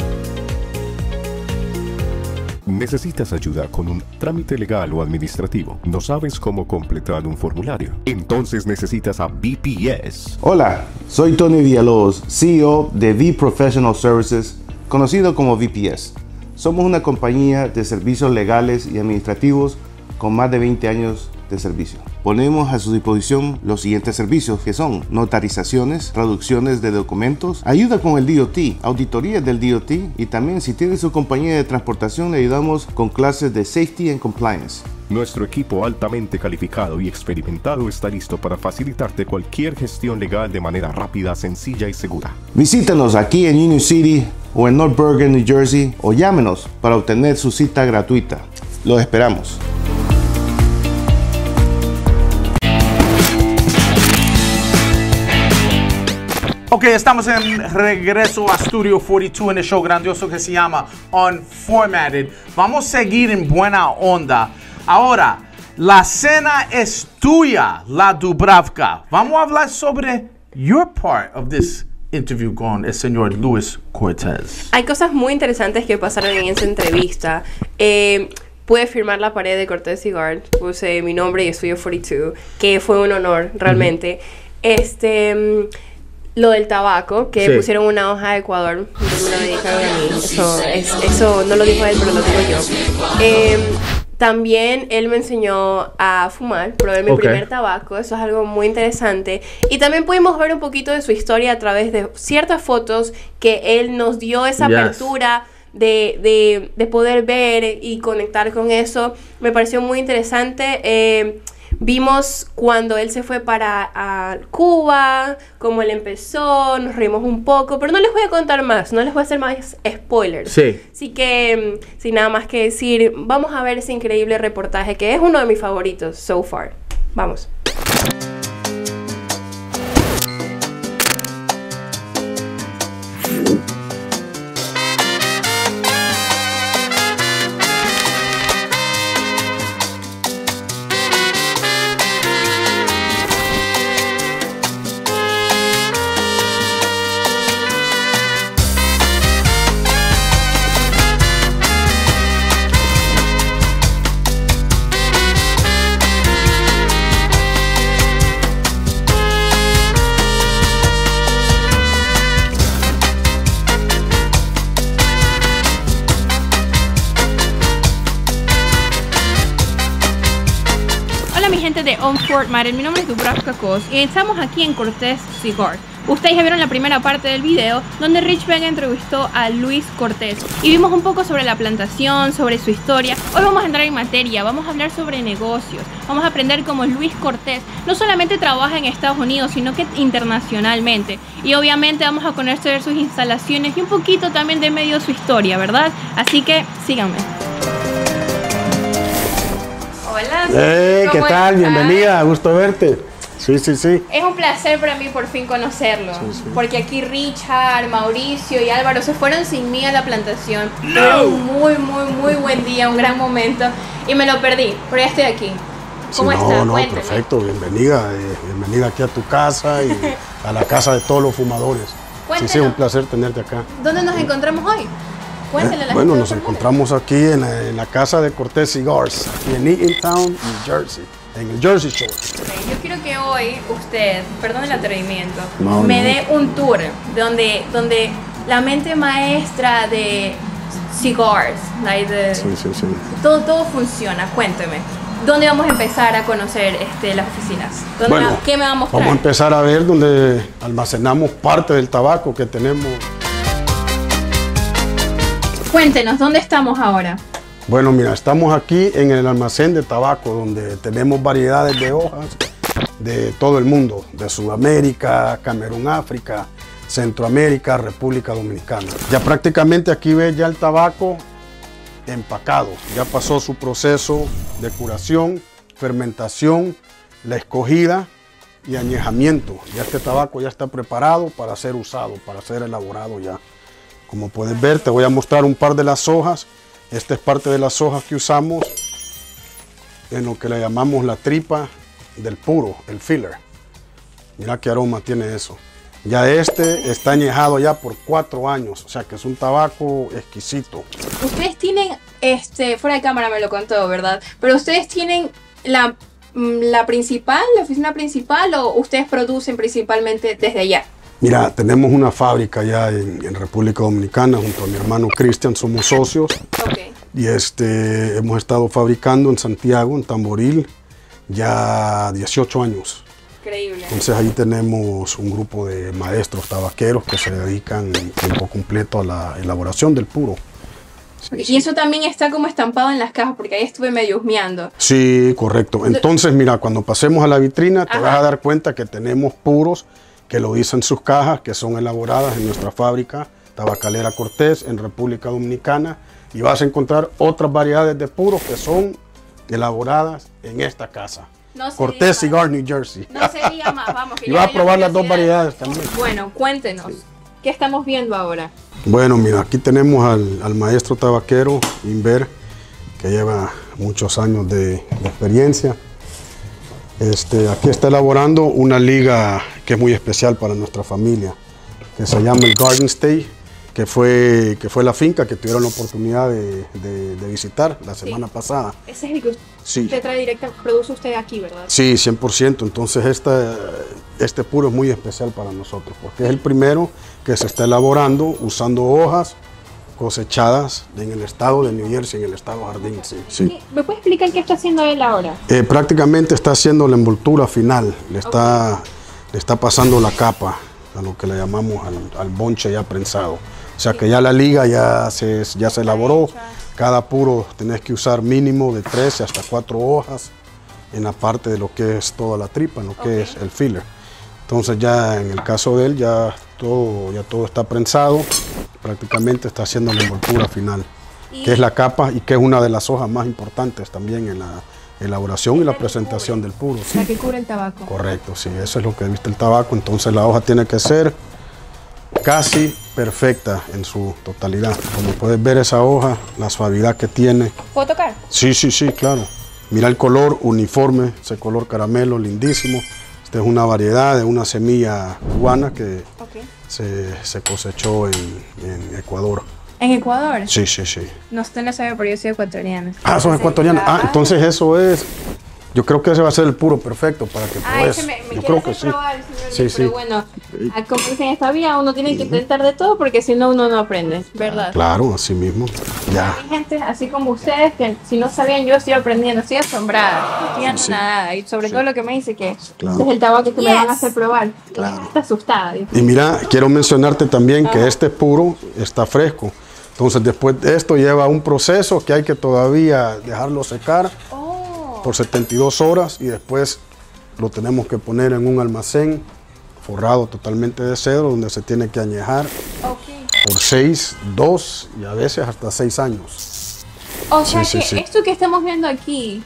[SPEAKER 5] ¿Necesitas ayuda con un trámite legal o administrativo? ¿No sabes cómo completar un formulario? Entonces necesitas a V P S.
[SPEAKER 9] Hola, soy Tony Villalobos, C E O de V Professional Services, conocido como V P S. Somos una compañía de servicios legales y administrativos con más de veinte años de servicio. Ponemos a su disposición los siguientes servicios, que son notarizaciones, traducciones de documentos, ayuda con el D O T, auditorías del D O T, y también si tiene su compañía de transportación le ayudamos con clases de Safety and Compliance.
[SPEAKER 5] Nuestro equipo altamente calificado y experimentado está listo para facilitarte cualquier gestión legal de manera rápida, sencilla y segura.
[SPEAKER 9] Visítenos aquí en Union City o en North Bergen, New Jersey, o llámenos para obtener su cita gratuita. Los esperamos.
[SPEAKER 1] Ok, estamos en regreso a Studio cuarenta y dos en el show grandioso que se llama Unformatted. Vamos a seguir en buena onda. Ahora, la cena es tuya, la Dubravka. Vamos a hablar sobre your part of this interview con el señor Luis Cortés.
[SPEAKER 2] Hay cosas muy interesantes que pasaron en esa entrevista. Eh, pude firmar la pared de Cortés Cigar, puse mi nombre y Studio cuarenta y dos, que fue un honor realmente. Uh-huh. Este... Lo del tabaco, que sí. Pusieron una hoja de Ecuador, me lo dedicaron a mí. Eso, es, eso no lo dijo él, pero lo digo yo. Eh, también él me enseñó a fumar, probé mi okay. primer tabaco, eso es algo muy interesante. Y también pudimos ver un poquito de su historia a través de ciertas fotos que él nos dio esa yes. apertura de, de, de poder ver y conectar con eso. Me pareció muy interesante. Eh, Vimos cuando él se fue para a Cuba, cómo él empezó, nos reímos un poco, pero no les voy a contar más, no les voy a hacer más spoilers.
[SPEAKER 1] Sí.
[SPEAKER 2] Así que, sin nada más que decir, vamos a ver ese increíble reportaje que es uno de mis favoritos so far. Vamos.
[SPEAKER 10] De Unformatted, mi nombre es Dubravka Kos y estamos aquí en Cortés Cigar. Ustedes ya vieron la primera parte del video donde Rich Vega entrevistó a Luis Cortés y vimos un poco sobre la plantación, sobre su historia. Hoy vamos a entrar en materia, vamos a hablar sobre negocios, vamos a aprender cómo Luis Cortés no solamente trabaja en Estados Unidos, sino que internacionalmente. Y obviamente vamos a conocer sus instalaciones y un poquito también de medio su historia, ¿verdad? Así que síganme.
[SPEAKER 2] Hola.
[SPEAKER 8] Hey, ¿qué tal?
[SPEAKER 2] Estás?
[SPEAKER 8] Bienvenida, gusto verte. Sí, sí, sí.
[SPEAKER 2] Es un placer para mí por fin conocerlo, sí, sí. Porque aquí Richard, Mauricio y Álvaro se fueron sin mí a la plantación. No. Tuvieron un muy, muy, muy buen día, un gran momento y me lo perdí, pero ya estoy aquí. ¿Cómo
[SPEAKER 8] sí, no,
[SPEAKER 2] estás?
[SPEAKER 8] No,
[SPEAKER 2] Cuéntame.
[SPEAKER 8] Perfecto, bienvenida, eh, bienvenida aquí a tu casa y a la casa de todos los fumadores.
[SPEAKER 2] Cuéntanos.
[SPEAKER 8] Sí, sí, un placer tenerte acá.
[SPEAKER 2] ¿Dónde nos encontramos hoy? Cuéntale a la
[SPEAKER 8] bueno,
[SPEAKER 2] gente
[SPEAKER 8] nos encontramos aquí en la, en la casa de Cortés Cigars, aquí en Eatontown, New Jersey, en el Jersey Shore.
[SPEAKER 2] Okay, yo quiero que hoy usted, perdón el atrevimiento,
[SPEAKER 8] no,
[SPEAKER 2] me
[SPEAKER 8] no.
[SPEAKER 2] dé un tour donde, donde la mente maestra de cigars, like the,
[SPEAKER 8] sí, sí, sí.
[SPEAKER 2] Todo, todo funciona. Cuénteme. ¿Dónde vamos a empezar a conocer este, las oficinas? ¿Dónde
[SPEAKER 8] bueno,
[SPEAKER 2] me, ¿Qué me va a mostrar?
[SPEAKER 8] Vamos a empezar a ver donde almacenamos parte del tabaco que tenemos.
[SPEAKER 2] Cuéntenos, ¿dónde estamos ahora?
[SPEAKER 8] Bueno, mira, estamos aquí en el almacén de tabaco, donde tenemos variedades de hojas de todo el mundo, de Sudamérica, Camerún, África, Centroamérica, República Dominicana. Ya prácticamente aquí ves ya el tabaco empacado, ya pasó su proceso de curación, fermentación, la escogida y añejamiento. Ya este tabaco ya está preparado para ser usado, para ser elaborado ya. Como puedes ver, te voy a mostrar un par de las hojas. Esta es parte de las hojas que usamos en lo que le llamamos la tripa del puro, el filler. Mira qué aroma tiene eso. Ya este está añejado ya por cuatro años, o sea que es un tabaco exquisito.
[SPEAKER 10] Ustedes tienen, este, fuera de cámara me lo contó, ¿verdad? Pero ustedes tienen la, la principal, la oficina principal, o ustedes producen principalmente desde allá.
[SPEAKER 8] Mira, tenemos una fábrica ya en, en República Dominicana, junto a mi hermano Cristian, somos socios.
[SPEAKER 10] Okay.
[SPEAKER 8] Y este, hemos estado fabricando en Santiago, en Tamboril, ya dieciocho años.
[SPEAKER 10] Increíble.
[SPEAKER 8] Entonces ahí tenemos un grupo de maestros tabaqueros que se dedican en tiempo completo a la elaboración del puro.
[SPEAKER 10] Sí, y sí. Eso también está como estampado en las cajas, porque ahí estuve medio husmeando.
[SPEAKER 8] Sí, correcto. Entonces, mira, cuando pasemos a la vitrina te Ajá. vas a dar cuenta que tenemos puros que lo dicen sus cajas, que son elaboradas en nuestra fábrica Tabacalera Cortés en República Dominicana, y vas a encontrar otras variedades de puros que son elaboradas en esta casa.
[SPEAKER 10] No
[SPEAKER 8] Cortés Cigar, New Jersey.
[SPEAKER 10] No se diga más, vamos. Que
[SPEAKER 8] y vas a probar las dos variedades también.
[SPEAKER 10] Bueno, cuéntenos, sí. ¿Qué estamos viendo ahora?
[SPEAKER 8] Bueno, mira, aquí tenemos al, al maestro tabaquero Inver, que lleva muchos años de, de experiencia. Este, aquí está elaborando una liga que es muy especial para nuestra familia, que se llama el Garden Stay, que fue, que fue la finca que tuvieron la oportunidad de, de, de visitar la semana sí. pasada.
[SPEAKER 10] Ese es el que usted
[SPEAKER 8] sí.
[SPEAKER 10] trae directa, produce usted aquí, ¿verdad?
[SPEAKER 8] Sí, cien por ciento. Entonces esta, este puro es muy especial para nosotros, porque es el primero que se está elaborando usando hojas cosechadas en el estado de New Jersey, en el estado Jardín. Sí, sí.
[SPEAKER 10] ¿Me puede explicar qué está haciendo él ahora?
[SPEAKER 8] Eh, prácticamente está haciendo la envoltura final, le está, okay. le está pasando la capa, a lo que le llamamos al, al bonche ya prensado. O sea sí. que ya la liga ya se, ya se elaboró, cada puro tenés que usar mínimo de trece hasta cuatro hojas en la parte de lo que es toda la tripa, en lo que okay. es el filler. Entonces ya en el caso de él ya todo, ya todo está prensado, prácticamente está haciendo la envoltura final, ¿Y? que es la capa y que es una de las hojas más importantes también en la elaboración y la presentación del puro.
[SPEAKER 10] ¿Sí? La que cubre el tabaco.
[SPEAKER 8] Correcto, sí, eso es lo que viste el tabaco, entonces la hoja tiene que ser casi perfecta en su totalidad. Como puedes ver esa hoja, la suavidad que tiene.
[SPEAKER 10] ¿Puedo tocar?
[SPEAKER 8] Sí, sí, sí, claro. Mira el color uniforme, ese color caramelo lindísimo. Esta es una variedad de una semilla cubana que okay. se, se cosechó en, en Ecuador.
[SPEAKER 10] ¿En Ecuador?
[SPEAKER 8] Sí, sí, sí.
[SPEAKER 10] No, usted no sabe, pero yo soy ecuatoriana.
[SPEAKER 8] Ah, son ecuatorianas. Ah, entonces eso es... Yo creo que ese va a ser el puro perfecto para que pruebes.
[SPEAKER 10] Me, me
[SPEAKER 8] yo creo que
[SPEAKER 10] sí. Probar, señor,
[SPEAKER 8] sí,
[SPEAKER 10] pero
[SPEAKER 8] sí.
[SPEAKER 10] bueno, como dicen en esta vida, uno tiene que intentar de todo porque si no, uno no aprende, ¿verdad?
[SPEAKER 8] Claro, así mismo. Ya.
[SPEAKER 10] Hay gente así como ustedes que si no sabían, yo estoy aprendiendo, estoy asombrada, no estoy sí, nada. Y sobre sí. todo lo que me dice que claro. es el tabaco que yes. me van a hacer probar. Claro. Está asustada. Dice.
[SPEAKER 8] Y mira, quiero mencionarte también Ajá. que este puro está fresco. Entonces después de esto lleva un proceso que hay que todavía dejarlo secar. Oh. por setenta y dos horas y después lo tenemos que poner en un almacén forrado totalmente de cedro donde se tiene que añejar okay. por seis, dos y a veces hasta seis años.
[SPEAKER 10] O sea sí, que sí, sí. esto que estamos viendo aquí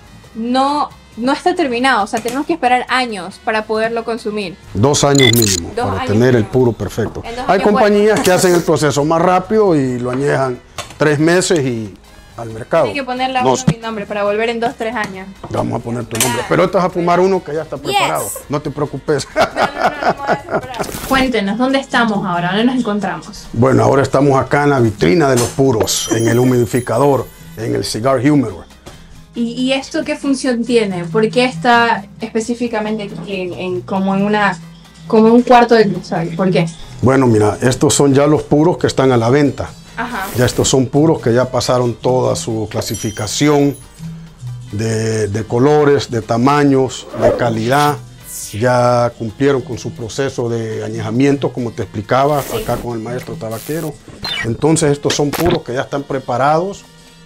[SPEAKER 10] no, no está terminado, o sea, tenemos que esperar años para poderlo consumir.
[SPEAKER 8] Dos años mínimo Dos para años tener mínimo. el puro perfecto. Hay compañías que hacen el proceso más rápido y lo añejan tres meses y al mercado.
[SPEAKER 10] Tiene que ponerle a uno mi nombre para volver en dos, tres años.
[SPEAKER 8] Vamos a poner tu nombre. Pero estás a fumar uno que ya está preparado. Yes. No te preocupes.
[SPEAKER 10] No, no, no, no, no Cuéntenos, ¿dónde estamos ahora? ¿Dónde nos encontramos?
[SPEAKER 8] Bueno, ahora estamos acá en la vitrina de los puros, en el humidificador, en el Cigar Humidor.
[SPEAKER 10] ¿Y, ¿Y esto qué función tiene? ¿Por qué está específicamente aquí en, en, como en una, como un cuarto de cristal? ¿Por qué?
[SPEAKER 8] Bueno, mira, estos son ya los puros que están a la venta.
[SPEAKER 10] Ajá.
[SPEAKER 8] Ya estos son puros que ya pasaron toda su clasificación de, de colores, de tamaños, de calidad. Ya cumplieron con su proceso de añejamiento, como te explicaba sí. acá con el maestro tabaquero. Entonces estos son puros que ya están preparados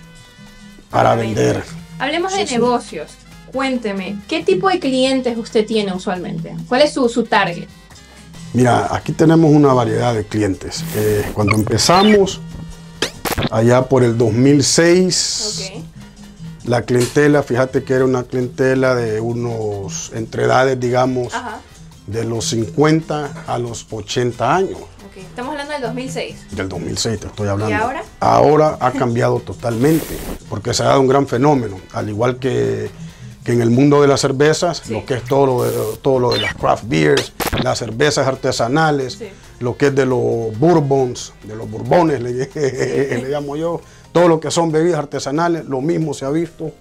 [SPEAKER 8] para, para vender. vender.
[SPEAKER 10] Hablemos sí, de sí. negocios. Cuénteme, ¿qué tipo de clientes usted tiene usualmente? ¿Cuál es su, su target?
[SPEAKER 8] Mira, aquí tenemos una variedad de clientes. Eh, cuando empezamos, allá por el dos mil seis, okay. La clientela, fíjate que era una clientela de unos, entre edades, digamos, Ajá. de los cincuenta a los ochenta años.
[SPEAKER 10] Okay. Estamos hablando del dos mil seis.
[SPEAKER 8] Del dos mil seis te estoy hablando.
[SPEAKER 10] ¿Y ahora?
[SPEAKER 8] Ahora ha cambiado totalmente, porque se ha dado un gran fenómeno, al igual que, que en el mundo de las cervezas, sí. lo que es todo lo de, todo lo de las craft beers, las cervezas artesanales, sí. lo que es de los bourbons, de los bourbones, le, sí. le llamo yo, todo lo que son bebidas artesanales, lo mismo se ha visto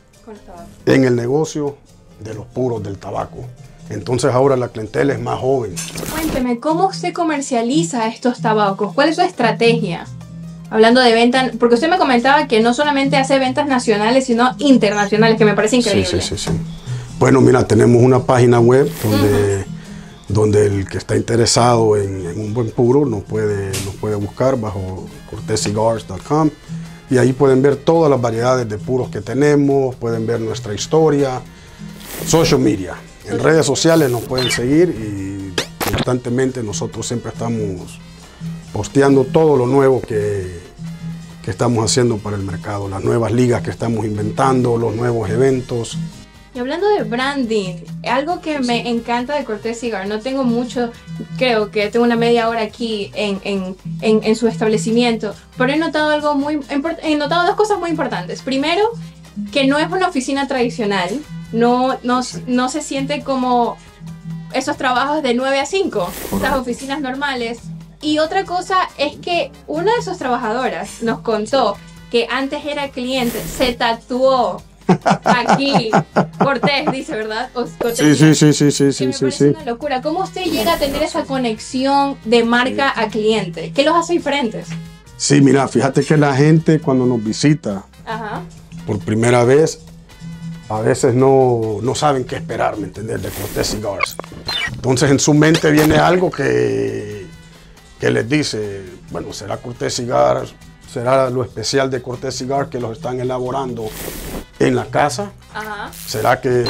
[SPEAKER 8] en el negocio de los puros del tabaco. Entonces ahora la clientela es más joven.
[SPEAKER 10] Cuénteme, ¿cómo se comercializa estos tabacos? ¿Cuál es su estrategia? Hablando de venta, porque usted me comentaba que no solamente hace ventas nacionales, sino internacionales, que me parece increíble.
[SPEAKER 8] Sí, sí, sí, sí. Bueno, mira, tenemos una página web donde, uh-huh. donde el que está interesado en, en un buen puro nos puede, nos puede buscar bajo cortes cigars punto com y ahí pueden ver todas las variedades de puros que tenemos, pueden ver nuestra historia, social media. En redes sociales nos pueden seguir y constantemente nosotros siempre estamos posteando todo lo nuevo que, que estamos haciendo para el mercado, las nuevas ligas que estamos inventando, los nuevos eventos.
[SPEAKER 10] Y hablando de branding, algo que me encanta de Cortés Cigar, no tengo mucho, creo que tengo una media hora aquí en, en, en, en su establecimiento, pero he notado algo muy, he notado dos cosas muy importantes. Primero, que no es una oficina tradicional, no, no, no se siente como esos trabajos de nueve a cinco, estas oficinas normales. Y otra cosa es que una de sus trabajadoras nos contó que antes era cliente, se tatuó aquí, Cortés dice, ¿verdad? O, Cortés,
[SPEAKER 8] sí, sí, sí, sí, sí, sí,
[SPEAKER 10] me
[SPEAKER 8] sí,
[SPEAKER 10] parece
[SPEAKER 8] sí.
[SPEAKER 10] una locura. ¿Cómo usted llega a tener esa conexión de marca a cliente? ¿Qué los hace diferentes?
[SPEAKER 8] Sí, mira, fíjate que la gente cuando nos visita Ajá. por primera vez, a veces no, no saben qué esperar, ¿me entiendes? De Cortés Cigars. Entonces en su mente viene algo que, que les dice, bueno, será Cortés Cigars, será lo especial de Cortés Cigars que los están elaborando en la casa. Ajá. ¿Será que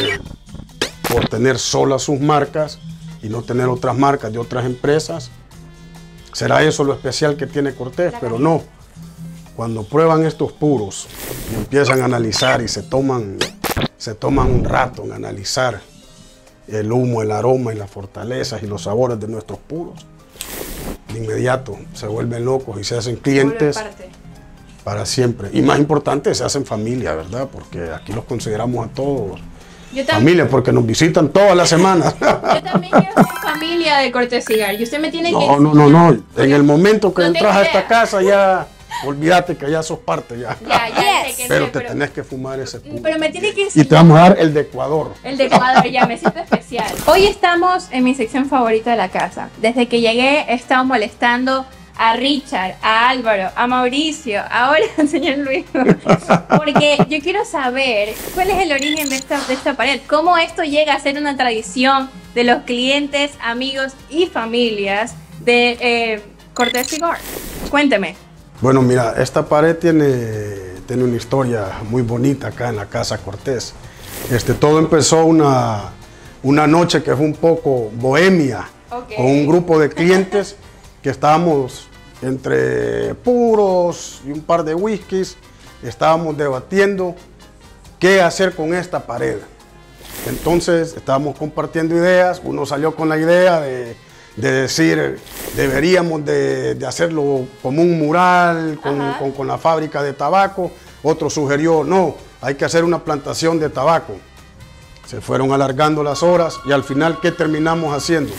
[SPEAKER 8] por tener solas sus marcas y no tener otras marcas de otras empresas, será eso lo especial que tiene Cortés? Pero no. Cuando prueban estos puros y empiezan a analizar y se toman, se toman un rato en analizar el humo, el aroma y las fortalezas y los sabores de nuestros puros, de inmediato se vuelven locos y se hacen clientes para siempre. Y más importante, se hacen familia, ¿verdad? Porque aquí los consideramos a todos familia, porque nos visitan todas las semanas.
[SPEAKER 10] Yo también quiero ser familia de Cortés Cigar y usted me tiene
[SPEAKER 8] no,
[SPEAKER 10] que...
[SPEAKER 8] No, no, no, no. En el momento que no entras a esta casa ya... Olvídate que ya sos parte ya.
[SPEAKER 10] Ya, ya sé que
[SPEAKER 8] pero
[SPEAKER 10] sé,
[SPEAKER 8] te
[SPEAKER 10] pero,
[SPEAKER 8] tenés que fumar ese puro.
[SPEAKER 10] Pero me tiene que enseñar.
[SPEAKER 8] Y te vamos a dar el de Ecuador.
[SPEAKER 10] El de Ecuador, ya me siento especial. Hoy estamos en mi sección favorita de la casa. Desde que llegué he estado molestando a Richard, a Álvaro, a Mauricio, ahora al señor Luis. Porque yo quiero saber cuál es el origen de esta, de esta pared. Cómo esto llega a ser una tradición de los clientes, amigos y familias de eh, Cortés Cigar. Cuénteme.
[SPEAKER 8] Bueno, mira, esta pared tiene, tiene una historia muy bonita acá en la Casa Cortés. Este, todo empezó una, una noche que fue un poco bohemia, okay. con un grupo de clientes que estábamos entre puros y un par de whiskies, estábamos debatiendo qué hacer con esta pared. Entonces estábamos compartiendo ideas, uno salió con la idea de... de decir, deberíamos de, de hacerlo como un mural con, con, con la fábrica de tabaco. Otro sugirió, no, hay que hacer una plantación de tabaco. Se fueron alargando las horas y al final, ¿qué terminamos haciendo?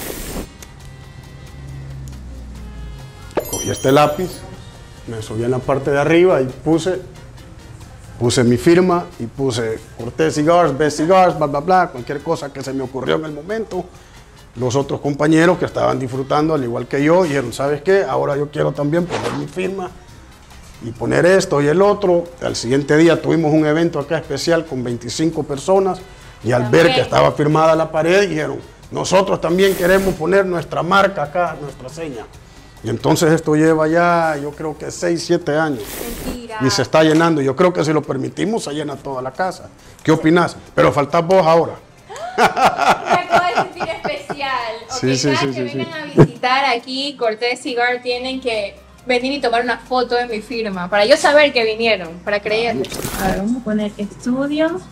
[SPEAKER 8] Cogí este lápiz, me subí en la parte de arriba y puse, puse mi firma y puse Cortés Cigars, Best Cigars, bla, bla, bla, cualquier cosa que se me ocurrió en el momento. Los otros compañeros que estaban disfrutando, al igual que yo, dijeron, ¿sabes qué? Ahora yo quiero también poner mi firma y poner esto y el otro. Al siguiente día tuvimos un evento acá especial con veinticinco personas y al ver que estaba firmada la pared, dijeron, nosotros también queremos poner nuestra marca acá, nuestra seña. Y entonces esto lleva ya, yo creo que seis, siete años. Mentira. Y se está llenando. Yo creo que si lo permitimos, se llena toda la casa. ¿Qué opinas? Pero faltás vos ahora.
[SPEAKER 10] Me acabo de sentir especial. Porque
[SPEAKER 8] sí,
[SPEAKER 10] cada
[SPEAKER 8] sí,
[SPEAKER 10] que
[SPEAKER 8] sí, sí.
[SPEAKER 10] vengan a visitar aquí Cortés Cigar tienen que venir y tomar una foto de mi firma para yo saber que vinieron, para creerles. A ver, vamos a poner estudio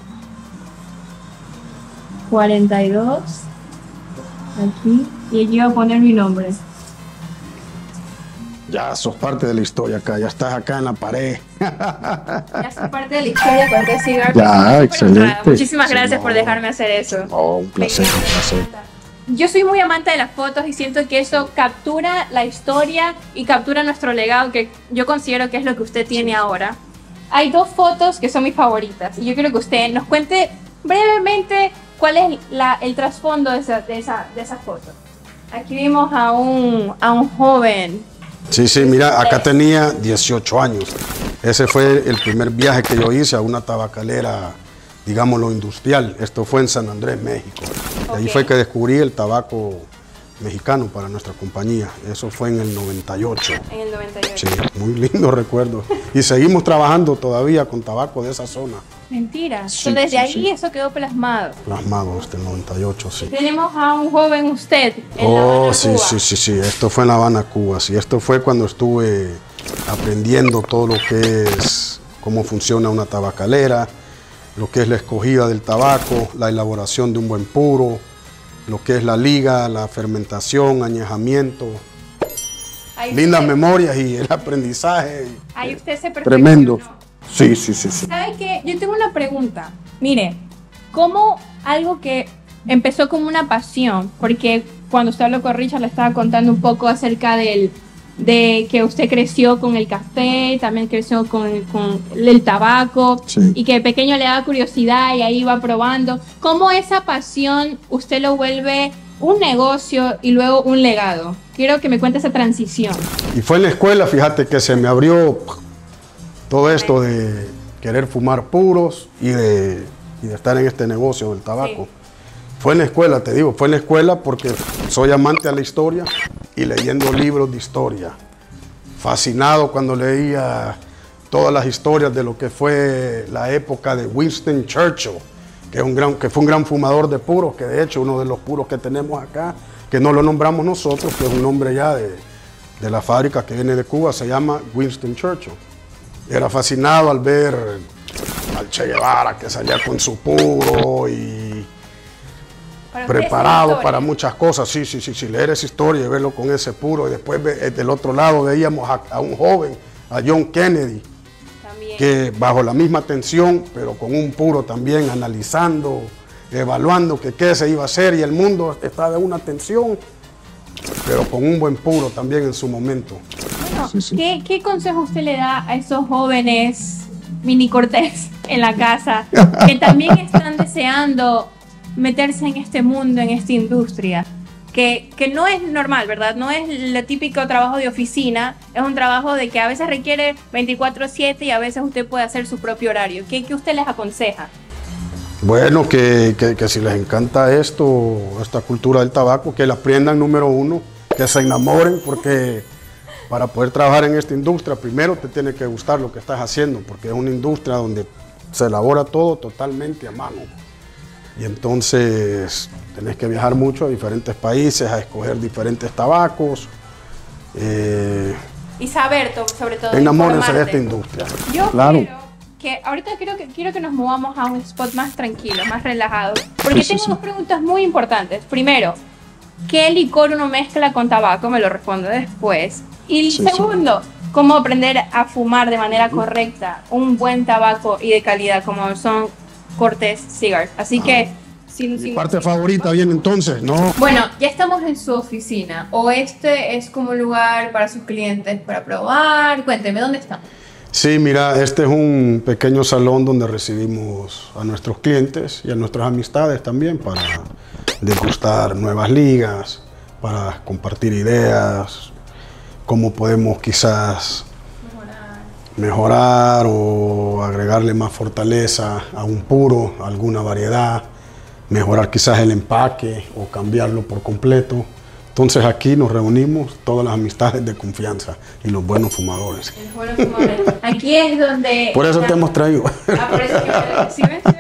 [SPEAKER 10] cuarenta y dos aquí y aquí voy a poner mi nombre.
[SPEAKER 8] Ya sos parte de la historia acá, ya estás acá en la pared.
[SPEAKER 10] Ya soy parte de la historia de Cortés Cigar.
[SPEAKER 8] Ya, excelente.
[SPEAKER 10] Muchísimas
[SPEAKER 8] Sí,
[SPEAKER 10] gracias
[SPEAKER 8] no.
[SPEAKER 10] por dejarme hacer eso.
[SPEAKER 8] Oh, un placer, un placer.
[SPEAKER 10] Yo soy muy amante de las fotos y siento que eso captura la historia y captura nuestro legado, que yo considero que es lo que usted tiene ahora. Hay dos fotos que son mis favoritas y yo quiero que usted nos cuente brevemente cuál es la, el trasfondo de esa, de, esa, de esa foto. Aquí vimos a un, a un joven.
[SPEAKER 8] Sí, sí, mira, acá tenía dieciocho años. Ese fue el primer viaje que yo hice a una tabacalera, digámoslo, industrial. Esto fue en San Andrés, México. De ahí
[SPEAKER 10] Ok.
[SPEAKER 8] fue que descubrí el tabaco mexicano para nuestra compañía. Eso fue en el noventa y ocho.
[SPEAKER 10] En el noventa y ocho.
[SPEAKER 8] Sí, muy lindo recuerdo. Y seguimos trabajando todavía con tabaco de esa zona.
[SPEAKER 10] Mentira.
[SPEAKER 8] Sí,
[SPEAKER 10] So, desde
[SPEAKER 8] sí,
[SPEAKER 10] ahí
[SPEAKER 8] sí.
[SPEAKER 10] eso quedó plasmado.
[SPEAKER 8] Plasmado este noventa y ocho, sí.
[SPEAKER 10] Tenemos a un joven usted en La
[SPEAKER 8] Oh,
[SPEAKER 10] Habana,
[SPEAKER 8] sí,
[SPEAKER 10] Cuba.
[SPEAKER 8] sí, sí, sí. Esto fue en La Habana, Cuba. Sí, esto fue cuando estuve aprendiendo todo lo que es, cómo funciona una tabacalera, lo que es la escogida del tabaco, la elaboración de un buen puro, lo que es la liga, la fermentación, añejamiento.
[SPEAKER 10] Ahí
[SPEAKER 8] Lindas
[SPEAKER 10] usted-
[SPEAKER 8] memorias y el aprendizaje.
[SPEAKER 10] Ahí usted se perfeccionó.
[SPEAKER 8] Tremendo. Sí, sí, sí, sí.
[SPEAKER 10] ¿Sabe qué? Yo tengo una pregunta. Mire, ¿cómo algo que empezó como una pasión? Porque cuando usted habló con Richard le estaba contando un poco acerca del, de que usted creció con el café, también creció con, con el tabaco,
[SPEAKER 8] Sí.
[SPEAKER 10] y que de pequeño le daba curiosidad y ahí iba probando. ¿Cómo esa pasión usted lo vuelve un negocio y luego un legado? Quiero que me cuente esa transición.
[SPEAKER 8] Y fue en la escuela, fíjate, que se me abrió todo esto de querer fumar puros y de, y de estar en este negocio del tabaco.
[SPEAKER 10] Sí.
[SPEAKER 8] Fue en la escuela, te digo, fue en la escuela porque soy amante a la historia y leyendo libros de historia. Fascinado cuando leía todas las historias de lo que fue la época de Winston Churchill, que, es un gran, que fue un gran fumador de puros, que de hecho uno de los puros que tenemos acá, que no lo nombramos nosotros, que es un nombre ya de, de la fábrica que viene de Cuba, se llama Winston Churchill. Era fascinado al ver al Che Guevara que salía con su puro y
[SPEAKER 10] Para usted esa
[SPEAKER 8] preparado
[SPEAKER 10] historia.
[SPEAKER 8] para muchas cosas. Sí, sí, sí, sí, leer esa historia y verlo con ese puro. Y después ve- del otro lado veíamos a, a un joven, a John Kennedy,
[SPEAKER 10] También.
[SPEAKER 8] que bajo la misma tensión, pero con un puro también, analizando, evaluando que qué se iba a hacer, y el mundo estaba en una tensión, pero con un buen puro también en su momento.
[SPEAKER 10] Bueno,
[SPEAKER 8] Sí, sí.
[SPEAKER 10] ¿qué, ¿qué consejo usted le da a esos jóvenes mini Cortés en la casa que también están deseando meterse en este mundo, en esta industria? Que, que no es normal, ¿verdad? No es el típico trabajo de oficina, es un trabajo de que a veces requiere veinticuatro siete y a veces usted puede hacer su propio horario. ¿Qué, qué usted les aconseja?
[SPEAKER 8] Bueno, que, que, que si les encanta esto, esta cultura del tabaco, que la aprendan, número uno, que se enamoren, porque para poder trabajar en esta industria, primero te tiene que gustar lo que estás haciendo, porque es una industria donde se elabora todo totalmente a mano. Y entonces tenés que viajar mucho a diferentes países, a escoger diferentes tabacos. Eh,
[SPEAKER 10] Y saber to- sobre todo.
[SPEAKER 8] enamórense de
[SPEAKER 10] informarte.
[SPEAKER 8] esta industria.
[SPEAKER 10] Yo
[SPEAKER 8] Claro.
[SPEAKER 10] quiero que ahorita quiero que quiero que nos movamos a un spot más tranquilo, más relajado, porque
[SPEAKER 8] Sí, sí,
[SPEAKER 10] tengo
[SPEAKER 8] sí.
[SPEAKER 10] dos preguntas muy importantes. Primero, ¿qué licor uno mezcla con tabaco? Me lo respondo después. Y
[SPEAKER 8] Sí,
[SPEAKER 10] segundo, ¿cómo aprender a fumar de manera correcta un buen tabaco y de calidad como son Cortés Cigars? Así que sin,
[SPEAKER 8] Mi
[SPEAKER 10] sin-
[SPEAKER 8] parte favorita viene entonces, ¿no?
[SPEAKER 10] Bueno, ya estamos en su oficina. ¿O este es como un lugar para sus clientes para probar? Cuénteme, ¿dónde estamos?
[SPEAKER 8] Sí, mira, este es un pequeño salón donde recibimos a nuestros clientes y a nuestras amistades también para degustar nuevas ligas, para compartir ideas, cómo podemos quizás mejorar o agregarle más fortaleza a un puro, a alguna variedad, mejorar quizás el empaque o cambiarlo por completo. Entonces aquí nos reunimos todas las amistades de confianza y los buenos fumadores.
[SPEAKER 10] Aquí es donde...
[SPEAKER 8] Por eso te hemos traído.
[SPEAKER 10] Ah, por eso que me- ¿sí ven? ¿Sí ven?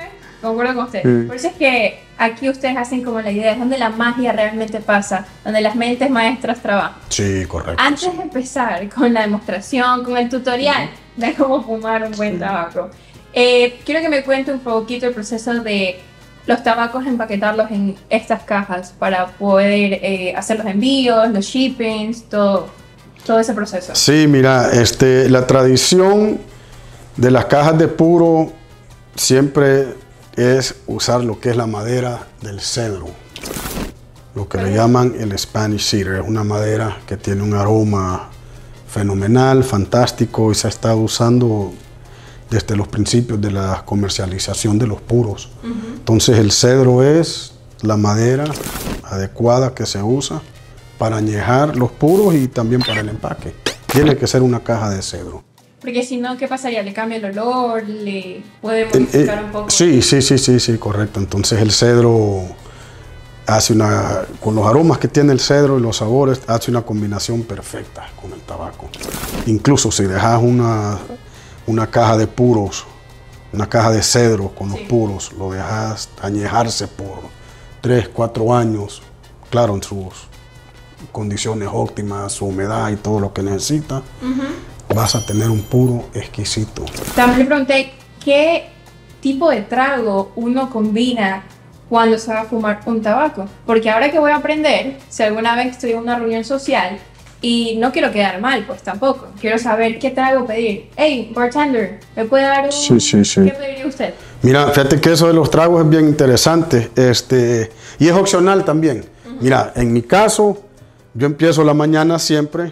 [SPEAKER 10] concuerdo con usted.
[SPEAKER 8] Sí.
[SPEAKER 10] Por eso es que aquí ustedes hacen como la idea, es donde la magia realmente pasa, donde las mentes maestras trabajan.
[SPEAKER 8] Sí, correcto.
[SPEAKER 10] Antes de empezar con la demostración, con el tutorial de cómo fumar un buen tabaco, eh, quiero que me cuente un poquito el proceso de los tabacos, empaquetarlos en estas cajas para poder eh, hacer los envíos, los shippings, todo, todo ese proceso.
[SPEAKER 8] Sí, mira, este, la tradición de las cajas de puro siempre es usar lo que es la madera del cedro, lo que le llaman el Spanish Cedar. Es una madera que tiene un aroma fenomenal, fantástico, y se ha estado usando desde los principios de la comercialización de los puros. Uh-huh. Entonces el cedro es la madera adecuada que se usa para añejar los puros y también para el empaque. Tiene que ser una caja de cedro.
[SPEAKER 10] Porque si no, ¿qué pasaría? ¿Le cambia el olor? ¿Le puede modificar eh, eh, un poco?
[SPEAKER 8] Sí, sí, sí, sí, sí, correcto. Entonces el cedro hace una, con los aromas que tiene el cedro y los sabores, hace una combinación perfecta con el tabaco. Incluso si dejas una, una caja de puros, una caja de cedro con los sí. puros, lo dejas añejarse por tres, cuatro años, claro, en sus condiciones óptimas, su humedad y todo lo que necesita, uh-huh. vas a tener un puro exquisito.
[SPEAKER 10] También le pregunté qué tipo de trago uno combina cuando se va a fumar un tabaco, porque ahora que voy a aprender, si alguna vez estoy en una reunión social y no quiero quedar mal, pues tampoco, quiero saber qué trago pedir. Hey, bartender, ¿me puede dar un...?
[SPEAKER 8] Sí, sí, sí.
[SPEAKER 10] ¿Qué pediría usted?
[SPEAKER 8] Mira, fíjate que eso de los tragos es bien interesante, este, y es opcional también. Uh-huh. Mira, en mi caso, yo empiezo la mañana siempre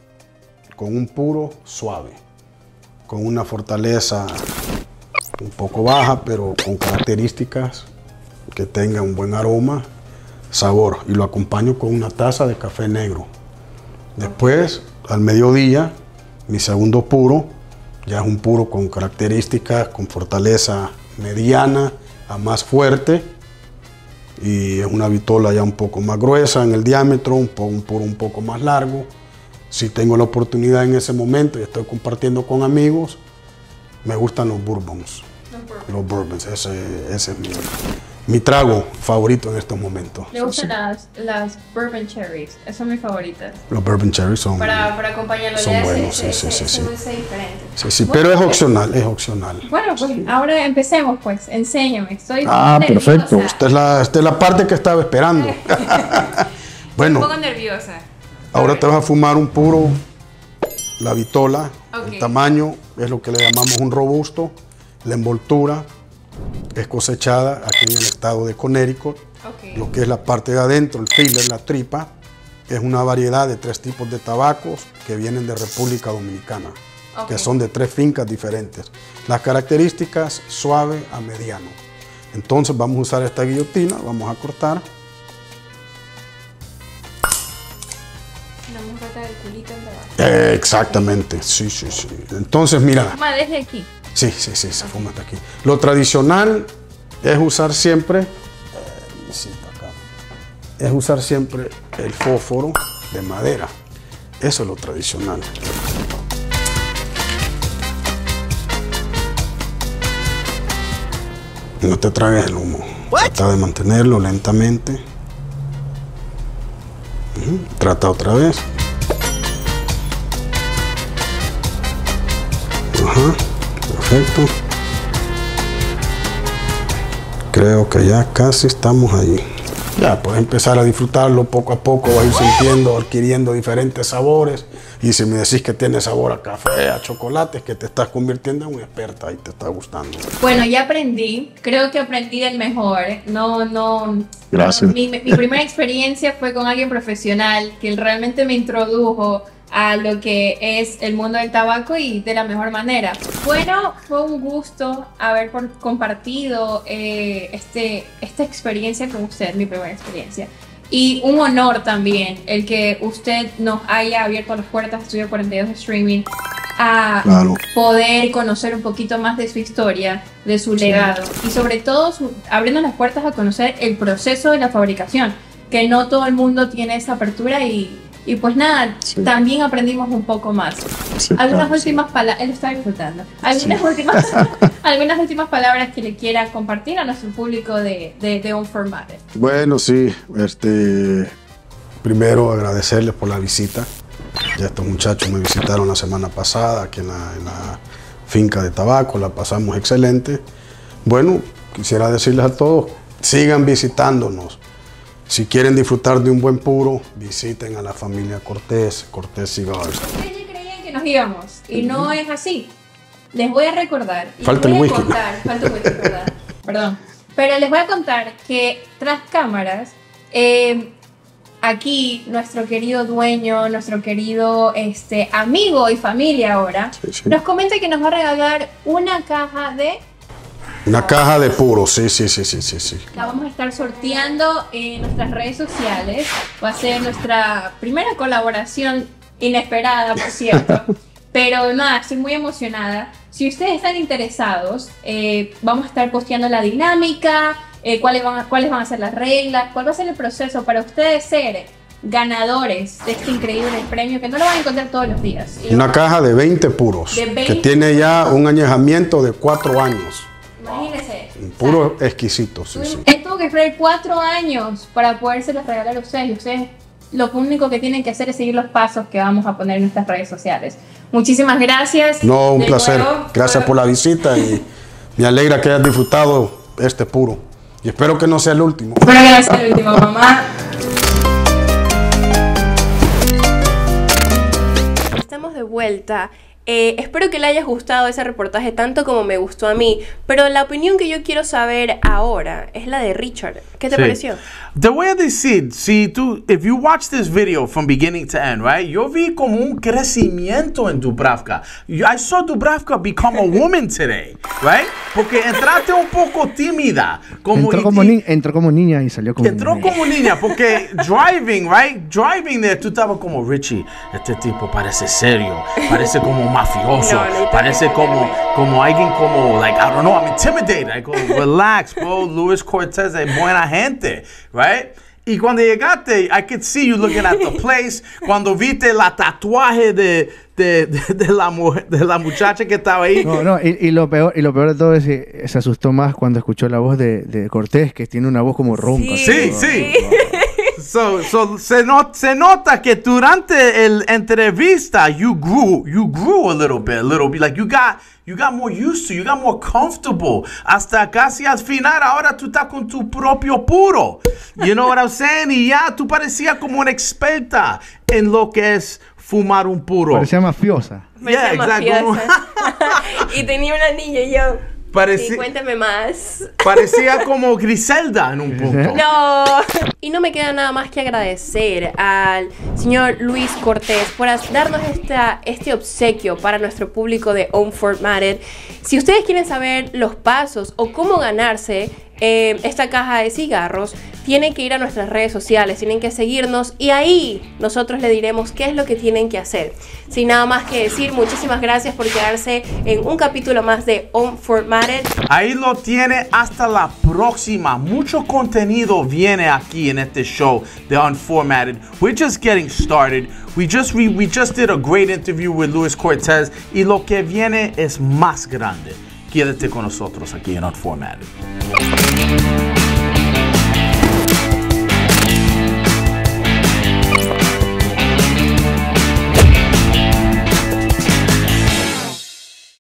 [SPEAKER 8] con un puro suave, con una fortaleza un poco baja, pero con características que tenga un buen aroma, sabor, y lo acompaño con una taza de café negro. Después, al mediodía, mi segundo puro, ya es un puro con características, con fortaleza mediana a más fuerte, y es una vitola ya un poco más gruesa en el diámetro, un, po un puro un poco más largo. Si tengo la oportunidad en ese momento y estoy compartiendo con amigos, me gustan los bourbons. Los bourbons, ese, ese es mi, mi trago favorito en estos momentos.
[SPEAKER 10] Me gustan las, las bourbon cherries, esas son mis favoritas.
[SPEAKER 8] Los bourbon cherries son,
[SPEAKER 10] para, para acompañarlo,
[SPEAKER 8] son buenos,
[SPEAKER 10] ese,
[SPEAKER 8] sí,
[SPEAKER 10] ese,
[SPEAKER 8] sí, sí,
[SPEAKER 10] ese
[SPEAKER 8] sí.
[SPEAKER 10] diferente.
[SPEAKER 8] Sí, sí,
[SPEAKER 10] Bueno,
[SPEAKER 8] pero es opcional, es opcional.
[SPEAKER 10] Bueno, pues ahora empecemos, pues, enséñame. Estoy
[SPEAKER 8] ah,
[SPEAKER 10] nerviosa.
[SPEAKER 8] Perfecto, esta es, la, esta es la parte que estaba esperando. Bueno,
[SPEAKER 10] un poco nerviosa.
[SPEAKER 8] Ahora okay. te vas a fumar un puro, la vitola, okay. El tamaño es lo que le llamamos un robusto, la envoltura es cosechada aquí en el estado de Connecticut, okay. Lo que es la parte de adentro, el filler, la tripa, es una variedad de tres tipos de tabacos que vienen de República Dominicana, okay. Que son de tres fincas diferentes. Las características suave a mediano. Entonces vamos a usar esta guillotina, vamos a cortar. Eh, exactamente, sí, sí, sí. Entonces, mira.
[SPEAKER 10] Se fuma desde aquí.
[SPEAKER 8] Sí, sí, sí, se fuma hasta aquí. Lo tradicional es usar siempre, eh, acá, es usar siempre el fósforo de madera. Eso es lo tradicional. No te tragues el humo. What? Trata de mantenerlo lentamente. Uh-huh. Trata otra vez. Ajá, perfecto. Creo que ya casi estamos allí. Ya puedes empezar a disfrutarlo poco a poco, vas a ir sintiendo, adquiriendo diferentes sabores. Y si me decís que tiene sabor a café, a chocolate, es que te estás convirtiendo en una experta y te está gustando.
[SPEAKER 10] Bueno, ya aprendí, creo que aprendí del mejor. No, no.
[SPEAKER 8] Gracias.
[SPEAKER 10] No, mi, mi primera experiencia fue con alguien profesional que realmente me introdujo a lo que es el mundo del tabaco y de la mejor manera. Bueno, fue un gusto haber por, compartido eh, este, esta experiencia con usted, mi primera experiencia. Y un honor también el que usted nos haya abierto las puertas de Estudio cuarenta y dos Streaming a claro. poder conocer un poquito más de su historia, de su legado, sí. Y sobre todo su, abriendo las puertas a conocer el proceso de la fabricación, que no todo el mundo tiene esa apertura y Y pues nada, sí. también aprendimos un poco más. Sí, algunas claro, últimas sí. palabras, él está disfrutando. Algunas, sí. últimas, algunas últimas palabras que le quiera compartir a nuestro público de, de, de Unformatted.
[SPEAKER 8] Bueno, sí, este, primero agradecerles por la visita. Ya estos muchachos me visitaron la semana pasada aquí en la, en la finca de tabaco, la pasamos excelente. Bueno, quisiera decirles a todos, sigan visitándonos. Si quieren disfrutar de un buen puro, visiten a la familia Cortés, Cortés Cigars.
[SPEAKER 10] Ustedes ya creían que nos íbamos y no uh-huh. es así. Les voy a recordar. Y
[SPEAKER 8] falta
[SPEAKER 10] les voy
[SPEAKER 8] el
[SPEAKER 10] a
[SPEAKER 8] whisky.
[SPEAKER 10] Contar, falta el whisky, ¿verdad? Perdón. Pero les voy a contar que tras cámaras, eh, aquí nuestro querido dueño, nuestro querido este, amigo y familia ahora, sí, sí. nos comenta que nos va a regalar una caja de...
[SPEAKER 8] Una caja de puro, sí, sí, sí, sí, sí, sí.
[SPEAKER 10] La vamos a estar sorteando en nuestras redes sociales. Va a ser nuestra primera colaboración inesperada, por cierto. Pero nada, estoy muy emocionada. Si ustedes están interesados, eh, vamos a estar posteando la dinámica, eh, cuáles, van a, cuáles van a ser las reglas, cuál va a ser el proceso para ustedes ser ganadores de este increíble premio que no lo van a encontrar todos los días. Y
[SPEAKER 8] una caja de veinte puros, de veinte que tiene ya un añejamiento de cuatro años.
[SPEAKER 10] Imagínense.
[SPEAKER 8] Puro o sea, exquisito, sí, sí.
[SPEAKER 10] Él tuvo que esperar cuatro años para podérselos regalar a ustedes. Y ustedes lo único que tienen que hacer es seguir los pasos que vamos a poner en nuestras redes sociales. Muchísimas gracias.
[SPEAKER 8] No, un placer. Nuevo. Gracias por la visita y me alegra que hayas disfrutado este puro. Y espero que no sea el último.
[SPEAKER 10] Espero que no sea el último, mamá.
[SPEAKER 2] Estamos de vuelta. Eh, espero que le haya gustado ese reportaje tanto como me gustó a mí, pero la opinión que yo quiero saber ahora es la de Richard. ¿Qué te sí. pareció?
[SPEAKER 1] Te voy a decir, si tú, if you watch this video from beginning to end, right, yo vi como un crecimiento en Dubravka. I saw Dubravka become a woman today, right? Porque entraste un poco tímida. Como
[SPEAKER 4] entró, como ni, entró como niña y salió como
[SPEAKER 1] entró
[SPEAKER 4] niña.
[SPEAKER 1] como niña, porque driving, right, driving there, tú estabas como, Richie, este tipo parece serio, parece como mafioso, no, no, parece como, como alguien como, like, I don't know, I'm intimidated. I go, relax, bro, Luis Cortez es buena gente, right? Y cuando llegaste, I could see you looking at the place. Cuando viste la tatuaje de, de, de, de, la, mujer, de la muchacha que estaba ahí.
[SPEAKER 4] No, no, y, y, lo peor, y lo peor de todo es que se asustó más cuando escuchó la voz de, de Cortés, que tiene una voz como ronca.
[SPEAKER 1] Sí, sí. sí. So, so, se, not, se nota que durante la entrevista, you grew, you grew a little bit, a little bit. Like you got, you got more used to, you got more comfortable. Hasta casi al final, ahora tú estás con tu propio puro. You know what I'm saying? Y ya tú parecías como una experta en lo que es fumar un puro.
[SPEAKER 4] Parecía mafiosa.
[SPEAKER 2] Parecía yeah, mafiosa. Y tenía una niña y yo... Parecía, sí, cuéntame más.
[SPEAKER 1] Parecía como Griselda en un punto.
[SPEAKER 2] No. Y no me queda nada más que agradecer al señor Luis Cortés por darnos esta, este obsequio para nuestro público de Unformatted. Si ustedes quieren saber los pasos o cómo ganarse eh, esta caja de cigarros, tienen que ir a nuestras redes sociales, tienen que seguirnos y ahí nosotros le diremos qué es lo que tienen que hacer. Sin nada más que decir, muchísimas gracias por quedarse en un capítulo más de Unformatted.
[SPEAKER 1] Ahí lo tiene, hasta la próxima. Mucho contenido viene aquí en este show de Unformatted. We're just getting started. We just, we, we just did a great interview with Luis Cortez y lo que viene es más grande. Quédate con nosotros aquí en Unformatted.